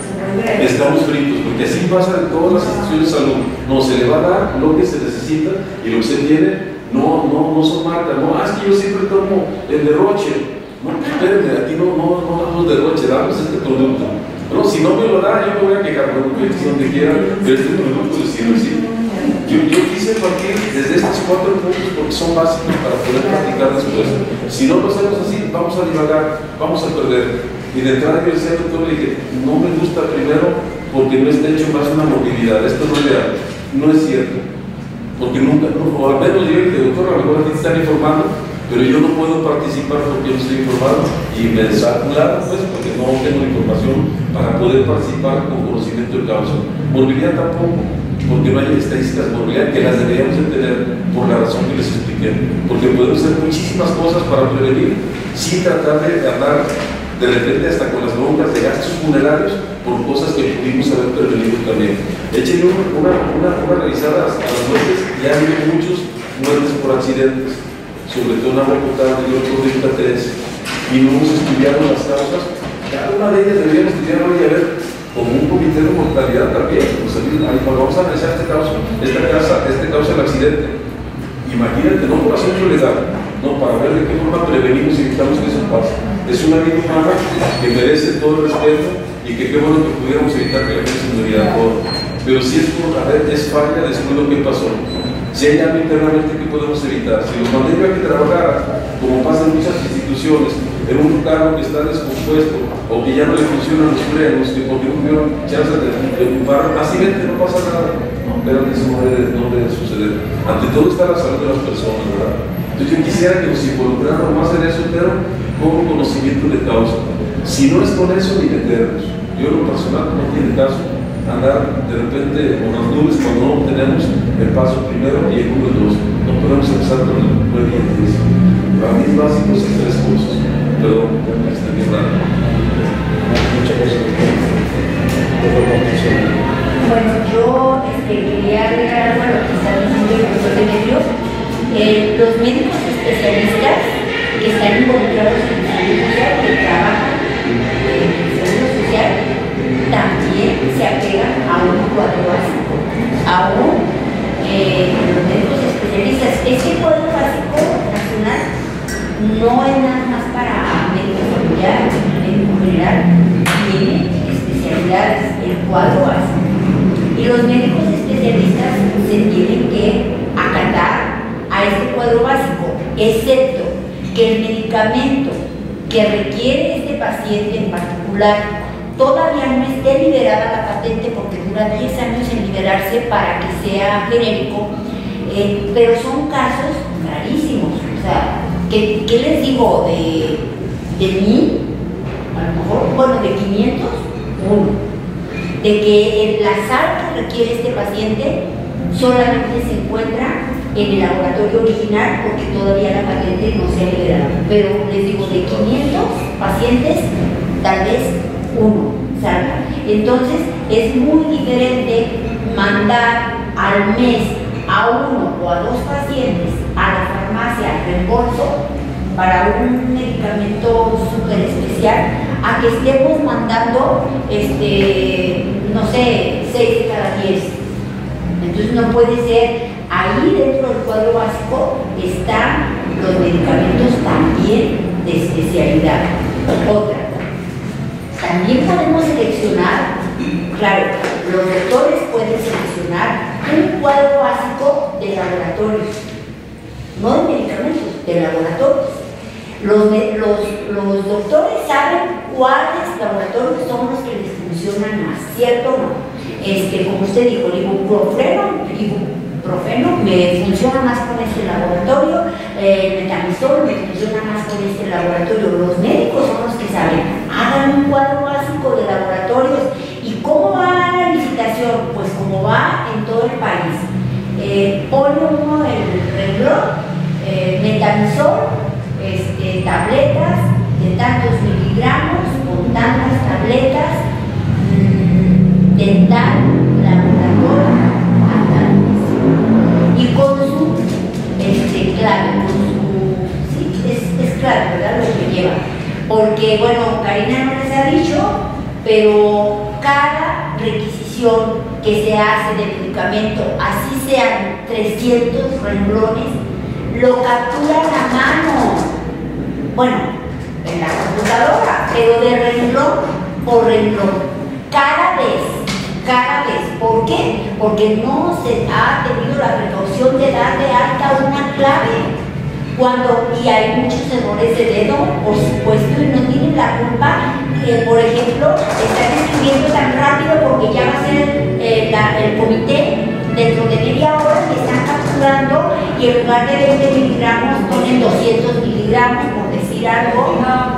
Estamos fritos, porque así pasa en todas las instituciones de salud. No, se le va a dar lo que se necesita y lo que se tiene no, no, no son marcas. No, ah, es que yo siempre tomo el derroche. No, espérenme, aquí no, no, no damos derroche, damos este producto. No, si no me lo da, yo me voy a quejar, bueno, que donde quieran, pero este producto les sirve así. Yo, yo quise partir desde estos cuatro puntos porque son básicos para poder practicar después. Si no lo hacemos así, vamos a divagar, vamos a perder. Y de entrada yo decía al doctor, le dije, no me gusta primero porque no está hecho más una movilidad, esto no es real, no es cierto. Porque nunca, no, o al menos yo le dije, doctor, a lo mejor a ti te están informando, pero yo no puedo participar porque yo no estoy informado y me desarticularon pues porque no tengo la información para poder participar con conocimiento de causa. Morbilidad tampoco, porque no hay estadísticas de morbilidad que las deberíamos de tener por la razón que les expliqué, porque podemos hacer muchísimas cosas para prevenir sin tratar de andar de repente hasta con las broncas de gastos funerarios por cosas que pudimos haber prevenido también. Échenle una, una, una, una revisada a las muertes, ya hay muchos muertes por accidentes, sobre todo en agua potable, yo por ahorita tres, y no hemos estudiado las causas. Cada una de ellas deberíamos estudiarlo y a ver, como un comité de mortalidad también. Pues, ahí, vamos a analizar este causa, esta causa, este causa del accidente. Imagínate, no por asunto legal, no, para ver de qué forma prevenimos y evitamos que eso pase. Es una vida humana que merece todo el respeto y que qué bueno que pudiéramos evitar que la gente se muriera todo. Pero si es por, a ver, es falla después de lo que pasó. Si hay algo internamente que podemos evitar, si los mandé a que trabajara, como pasa en muchas instituciones, en un carro que está descompuesto o que ya no le funcionan los frenos, que porque no tuvieron chance de, de ocupar, así vente, no pasa nada. No, pero eso no debe, no debe suceder. Ante todo está la salud de las personas, ¿verdad? Entonces yo quisiera que nos involucráramos más en eso, pero con conocimiento de causa. Si no es con eso, ni meternos. Yo en lo personal no tiene caso andar de repente con las nubes cuando no tenemos el paso primero y el número dos. No podemos empezar con el nueve y el diez. Para mí es básico esas tres cosas. Perdón, me extendí raro. Muchas gracias. Bueno, yo este, quería agregar algo a lo que está diciendo el doctor Demetrio. Eh, los médicos especialistas que están involucrados en la salud social, que trabajan en el seguro social, también se apegan a un cuadro básico, a un eh, los médicos especialistas. Este cuadro básico nacional no es nada más para médicos familiares, médicos general, tiene especialidades, el cuadro básico. Y los médicos especialistas se tienen que acatar a este cuadro básico, excepto que el medicamento que requiere este paciente en particular todavía no esté liberada la patente porque dura diez años en liberarse para que sea genérico, eh, pero son casos rarísimos. O sea, ¿qué, qué les digo? De, de mí, a lo mejor, bueno, de quinientos, uno. De que la sal que requiere este paciente solamente se encuentra en el laboratorio original porque todavía la patente no se ha liberado. Pero les digo, de quinientos pacientes, tal vez uno salga. Entonces es muy diferente mandar al mes a uno o a dos pacientes a la farmacia al reembolso para un medicamento súper especial a que estemos mandando, este, no sé, seis de cada diez. Entonces no puede ser. Ahí dentro del cuadro básico están los medicamentos también de especialidad. Otra, también podemos seleccionar, claro, los doctores pueden seleccionar un cuadro básico de laboratorios, no de medicamentos, de laboratorios. Los, los, los doctores saben cuáles laboratorios son los que les funcionan más, ¿cierto o no? Este, como usted dijo, el ibuprofeno, ibuprofeno me funciona más con este laboratorio, eh, el metamizol me funciona más con este laboratorio. Los médicos son los que saben. Hagan un cuadro básico de laboratorios. ¿Y cómo va la licitación? Pues como va en todo el país. Eh, pone uno el renglón, eh, metamizol, este, tabletas de tantos miligramos con tantas tabletas, mmm, dental, laboratorio, análisis. Y con su, este, clave, con su, sí, es, es claro, ¿verdad? Lo que lleva. Porque, bueno, Karina no les ha dicho, pero cada requisición que se hace del medicamento, así sean trescientos renglones, lo capturan a mano. Bueno, en la computadora, pero de renglón por renglón. Cada vez, cada vez. ¿Por qué? Porque no se ha tenido la precaución de dar de alta una clave. Cuando, y hay muchos errores de dedo, por supuesto, y no tienen la culpa. Eh, por ejemplo, están escribiendo tan rápido porque ya va a ser eh, la, el comité dentro de media hora que están capturando y en lugar de veinte miligramos ponen doscientos miligramos, por decir algo.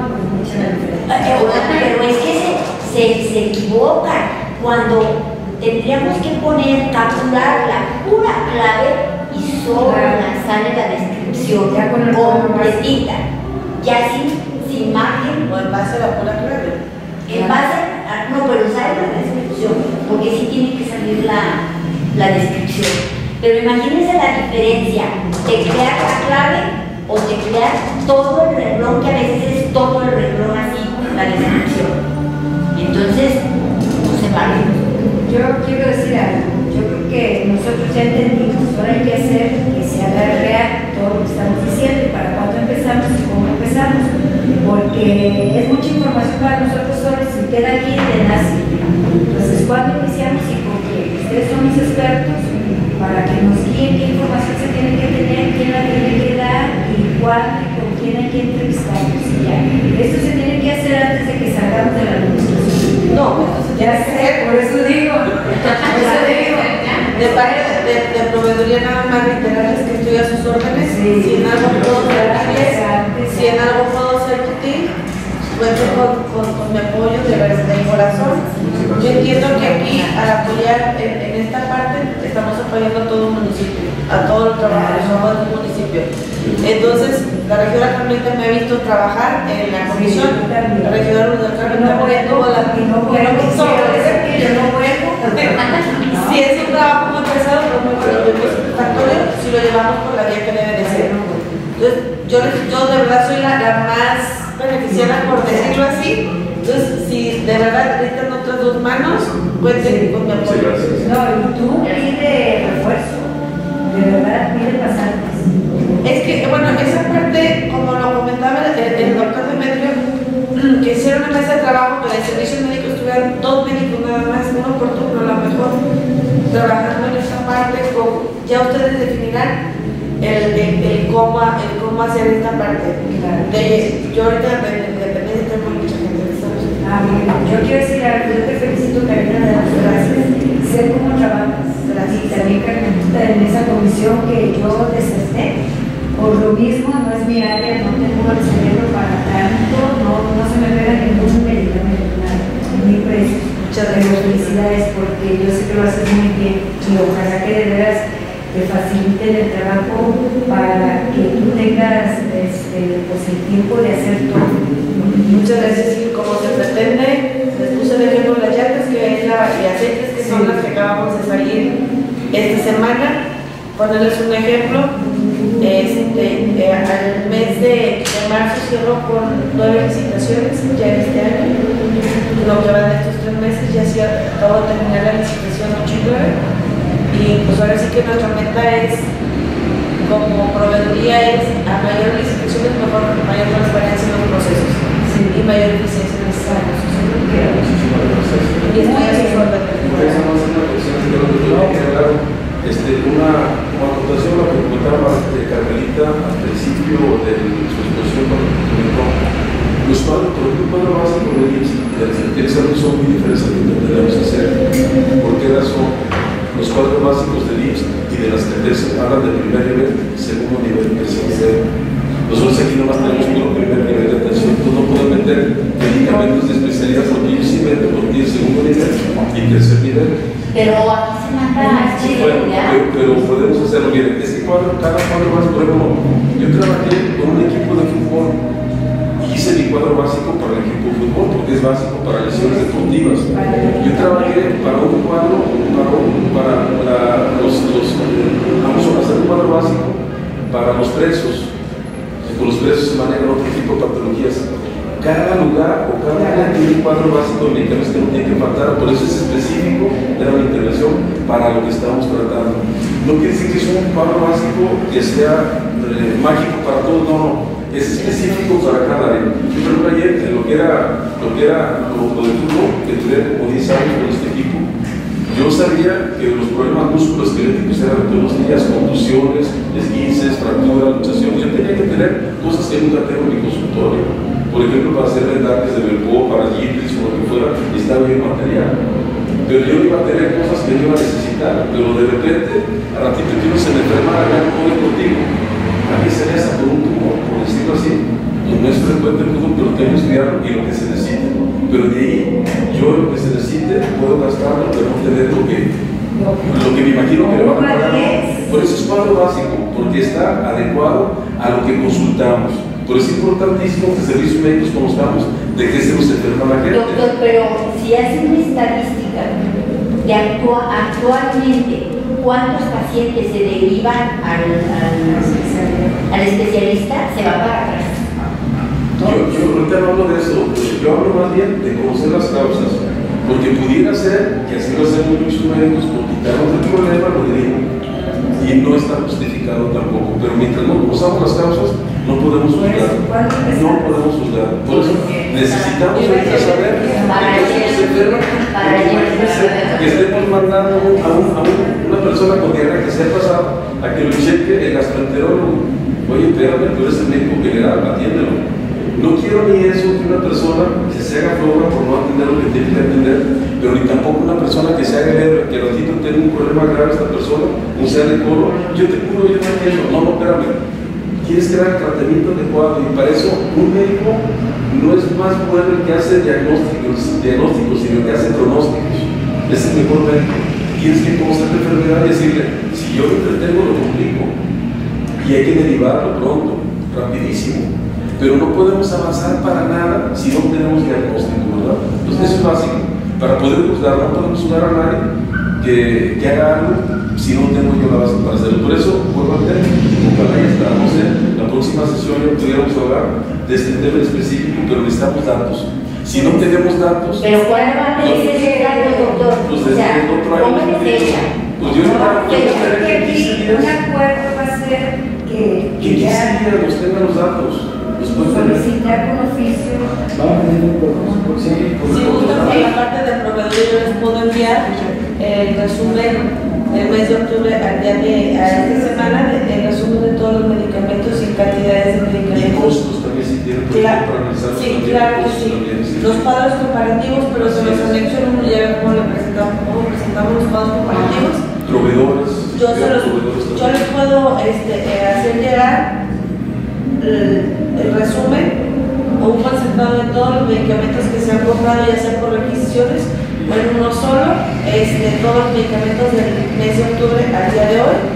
Pero es que se, se, se equivocan cuando tendríamos que poner, capturar la pura clave y solo sale la descripción ya con el completita, ya sin, sin margen. O en base a la pura clave. En base a, no, pero sale la descripción, porque sí tiene que salir la, la descripción. Pero imagínense la diferencia, teclear la clave o teclear todo el renglón, que a veces es todo el renglón así, la descripción. Entonces, no se vale. Yo quiero decir algo. Yo creo que nosotros ya entendimos, ahora hay que hacer que se haga real todo lo que estamos diciendo y para cuándo empezamos y cómo empezamos, porque es mucha información para nosotros solos y queda aquí de nazi. Entonces, ¿cuándo iniciamos y con quién? Ustedes son mis expertos para que nos guíen qué información se tiene que tener, quién la tiene que dar y cuándo y con quién hay que entrevistarnos. Y ya. Esto se tiene que hacer antes de que salgamos de la administración. No, entonces Ya sé, por eso digo. Por eso digo. de parte de, de proveeduría nada más reiterarles que estoy a sus órdenes. Sí. Si en algo puedo servirles, Gracias. si en algo puedo ser útil, cuento con, con, con mi apoyo de verdad de corazón. Yo entiendo que aquí al apoyar en, en esta parte estamos apoyando a todo un municipio, a todo el trabajo de un municipio. Entonces, la regidora Carmelita me ha visto trabajar en la comisión, la regidora Luz del Carmen No también tuvo la y no vuelvo, yo no vuelvo. si es un trabajo muy pesado, pero muy satisfactorio, si lo llevamos por la vía que debe de ser. Entonces, yo, yo de verdad soy la, la más beneficiada, por decirlo así. Entonces, si de verdad necesitan otras dos manos, cuenten con mi apoyo. No, y tú pide refuerzo. De verdad, pide pasantes. Es que, bueno, esa parte, como lo comentaba el, el doctor Demetrio, que hicieron una mesa de trabajo que en el servicio médico estuvieran dos médicos nada más, uno por turno, a lo mejor, trabajando en esa parte, con, ya ustedes definirán el, el, el, cómo, el cómo hacer esta parte. De, yo ahorita depende de tengo mucha gente. Ah, bien. Yo quiero decir algo, yo te felicito, Karina, de las gracias. Sé cómo trabajas. Y también, Carmenita, en esa comisión que yo desesté. Por lo mismo, no es mi área, no tengo el cerebro para tanto, no, no se me pega ningún medicamento, nada, ni precio. Muchas gracias, felicidades, porque yo sé que lo haces muy bien y ojalá que de veras te faciliten el trabajo para que tú tengas este, pues, el tiempo de hacer todo. Muchas gracias. Y como se pretende, les puse de ejemplo las llantas que es la, y aceites que son las que acabamos de salir esta semana. Ponerles un ejemplo. Este, eh, al mes de, de marzo cierro con nueve licitaciones ya en este año. Lo que van de estos tres meses ya se acabo de terminar la licitación ocho y nueve. Y pues ahora sí que nuestra meta es, como proveeduría, es a mayor licitaciones, mejor, mayor transparencia en los procesos, sí, y mayor eficiencia en los procesos. Y estoy a sus órdenes. Este, una, una acotación a lo que comentaba de Carmelita al principio de su exposición cuando comentó los cuadros, por ejemplo, cuadro básico de I M S S, tiene que son muy diferentes a lo que debemos hacer. ¿Por qué razón? Los cuadros básicos del I M S S y de las T T S hablan de primer nivel, segundo nivel, tercer nivel. Nosotros aquí nomás tenemos puro primer nivel de atención. Tú no puedes meter medicamentos de especialidad porque ellos sí meten porque tiene segundo nivel y tercer nivel. Pero aquí se manda Sí, bueno, pero, pero podemos hacerlo. Miren, es que cuadro, cada cuadro más, por ejemplo, yo trabajé con un equipo de fútbol y hice mi cuadro básico para el equipo de fútbol, porque es básico para lesiones deportivas. Yo trabajé para un cuadro, para, un- para, para los, los, vamos a hacer un cuadro básico para los presos. Con los presos se manejan otro tipo de patologías. Cada lugar o cada área tiene un cuadro básico de medicamentos que no tiene que faltar, por eso es específico, era una intervención para lo que estamos tratando. No quiere decir que es un cuadro básico que sea eh, mágico para todos, no, no, es específico para cada área. Yo, por ejemplo, ayer, en lo que era, lo que era lo, lo del fútbol, que tuve como diez años con este equipo, yo sabía que los problemas musculoesqueléticos eran todos los días, contusiones, esguinces, fracturas, luxaciones. Yo tenía que tener cosas que nunca tengo en mi consultorio. Por ejemplo, para hacer vendajes de Belpó, para gipris o lo que fuera, estaba bien material. Pero yo iba a tener cosas que yo iba a necesitar. Pero de repente, a ratito que uno se me enfermara, ya no puedo contigo. A mí se me hace por un tumor, por decirlo así. Y no es frecuente el fútbol, pero tengo que estudiarlo y lo que se necesite. Pero de ahí, yo lo que se necesite, puedo gastarlo, pero no tener lo que, lo que me imagino que le van a pagar. Por eso es cuadro básico, porque está adecuado a lo que consultamos. Por eso es importantísimo que servicios médicos conozcamos de qué se nos enferma la gente. Doctor, pero si hacen una estadística de actua- actualmente cuántos pacientes se derivan al, al, al especialista, se va para atrás. Yo, yo ahorita no hablo de eso, yo hablo más bien de conocer las causas, porque pudiera ser que así lo hacemos muchos médicos, por quitarnos el problema, lo digo, y no está justificado tampoco, pero mientras no conozcamos las causas, no podemos juzgar, no podemos juzgar. Por eso necesitamos ahorita saber de qué se enferma, porque imagínense que estemos mandando a, un, a un, una persona con diarrea que se ha pasado a que lo cheque el gastroenterólogo. Oye, espérame, tú eres el médico general, atiéndelo. No quiero ni eso que una persona que se haga floja por no atender lo que tiene que atender, pero ni tampoco una persona que se haga leve, que ratito tenga un problema grave esta persona, un sea de colon, yo te curo, yo te atiendo. No, no, espérame. Quieres crear el tratamiento adecuado y para eso un médico no es más bueno el que hace diagnósticos, diagnósticos sino el que hace pronósticos. Es el mejor médico. Tienes que conocer la enfermedad y decirle, si yo lo entretengo, lo complico. Y hay que derivarlo pronto, rapidísimo. Pero no podemos avanzar para nada si no tenemos diagnóstico, ¿verdad? Entonces eso es básico. Para poder juzgar, no podemos juzgar a nadie que, que haga algo si no tengo yo la base para hacerlo. Por eso, vuelvo a tener, ojalá ya está, no sé, la próxima sesión ya pudiéramos hablar de este tema específico, pero necesitamos datos. Si no tenemos datos, Pero ¿cuándo va a tener ese dato, doctor? pues O desde sea, el otro año, póngale fecha. pues yo No, yo yo creo espero que que aquí quince días, un acuerdo va a ser que, que que quince ya días nos tengan los datos. Después de solicitar con oficio. Vamos a tener un proceso. sí, por Si gustan, por favor. la parte del proveedor, yo les puedo enviar el resumen del mes de octubre al día de a esta semana, de- el resumen de todos los medicamentos y cantidades de Y medicamentos. costos también si tienen por Claro, ejemplo, para analizar sí, también claro que costos sí. también, sí. Los cuadros comparativos, pero se Así los es. anexo en uno, ya ven cómo le presentamos, cómo presentamos los cuadros comparativos. Proveedores. Yo, se los, proveedores yo también. les puedo este, eh, hacer llegar el, el resumen o un concentrado de todos los medicamentos que se han comprado, ya sea por requisiciones o en uno solo, este, todos los medicamentos del mes de octubre al día de hoy.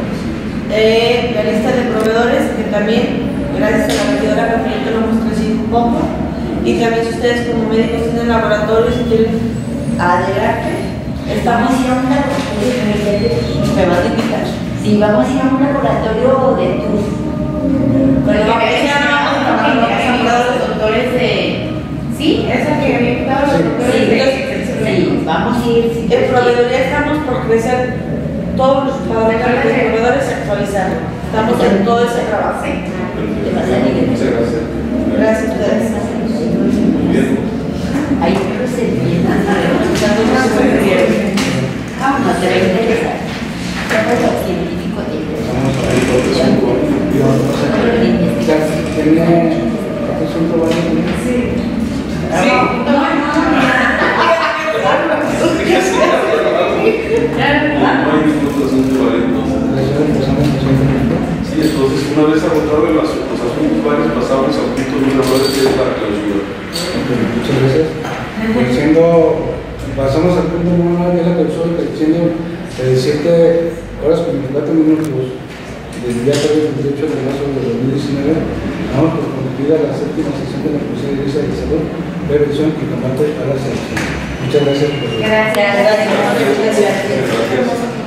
Eh, la lista de proveedores, que también, gracias a la regidora Rafael, lo hemos crecido un poco. Y también si ustedes como médicos tienen laboratorios y quieren adelante, estamos Vamos a ir a un laboratorio de me van a invitar. Sí, vamos a ir a un laboratorio de tus. Pero No, que ella no, no, no, no, no, que había invitado a los doctores de... Sí, esa que había invitado a los Sí. doctores Sí, de... sí, vamos a ir. sí, En proveedoría estamos por crecer todos los parámetros de proveedores y actualizarlo. Estamos en todo ese trabajo. Te vas a ir. Muchas gracias. Gracias a ustedes. Muy bien. Hay que ser bien. No te va a interesar. Todo científico te interesa. Vamos a ver todo eso. Y vamos a pasar. Ya tiene otro asunto varios. Sí. Sí. No, no, No hay ningún otro asunto válido. Sí, entonces una vez agotado los, los asuntos varios pasamos al punto número nueve que es la clausura. Muchas gracias. Pues siendo, pasamos al punto número nueve, que es la clausura, que siendo de siete horas con veinticuatro minutos. del día veintiocho de marzo de dos mil diecinueve, damos por concluida la séptima sesión de la Comisión de Iglesia de Salud, Prevención y Combate a la Selección. Muchas gracias por Gracias. Gracias. Gracias.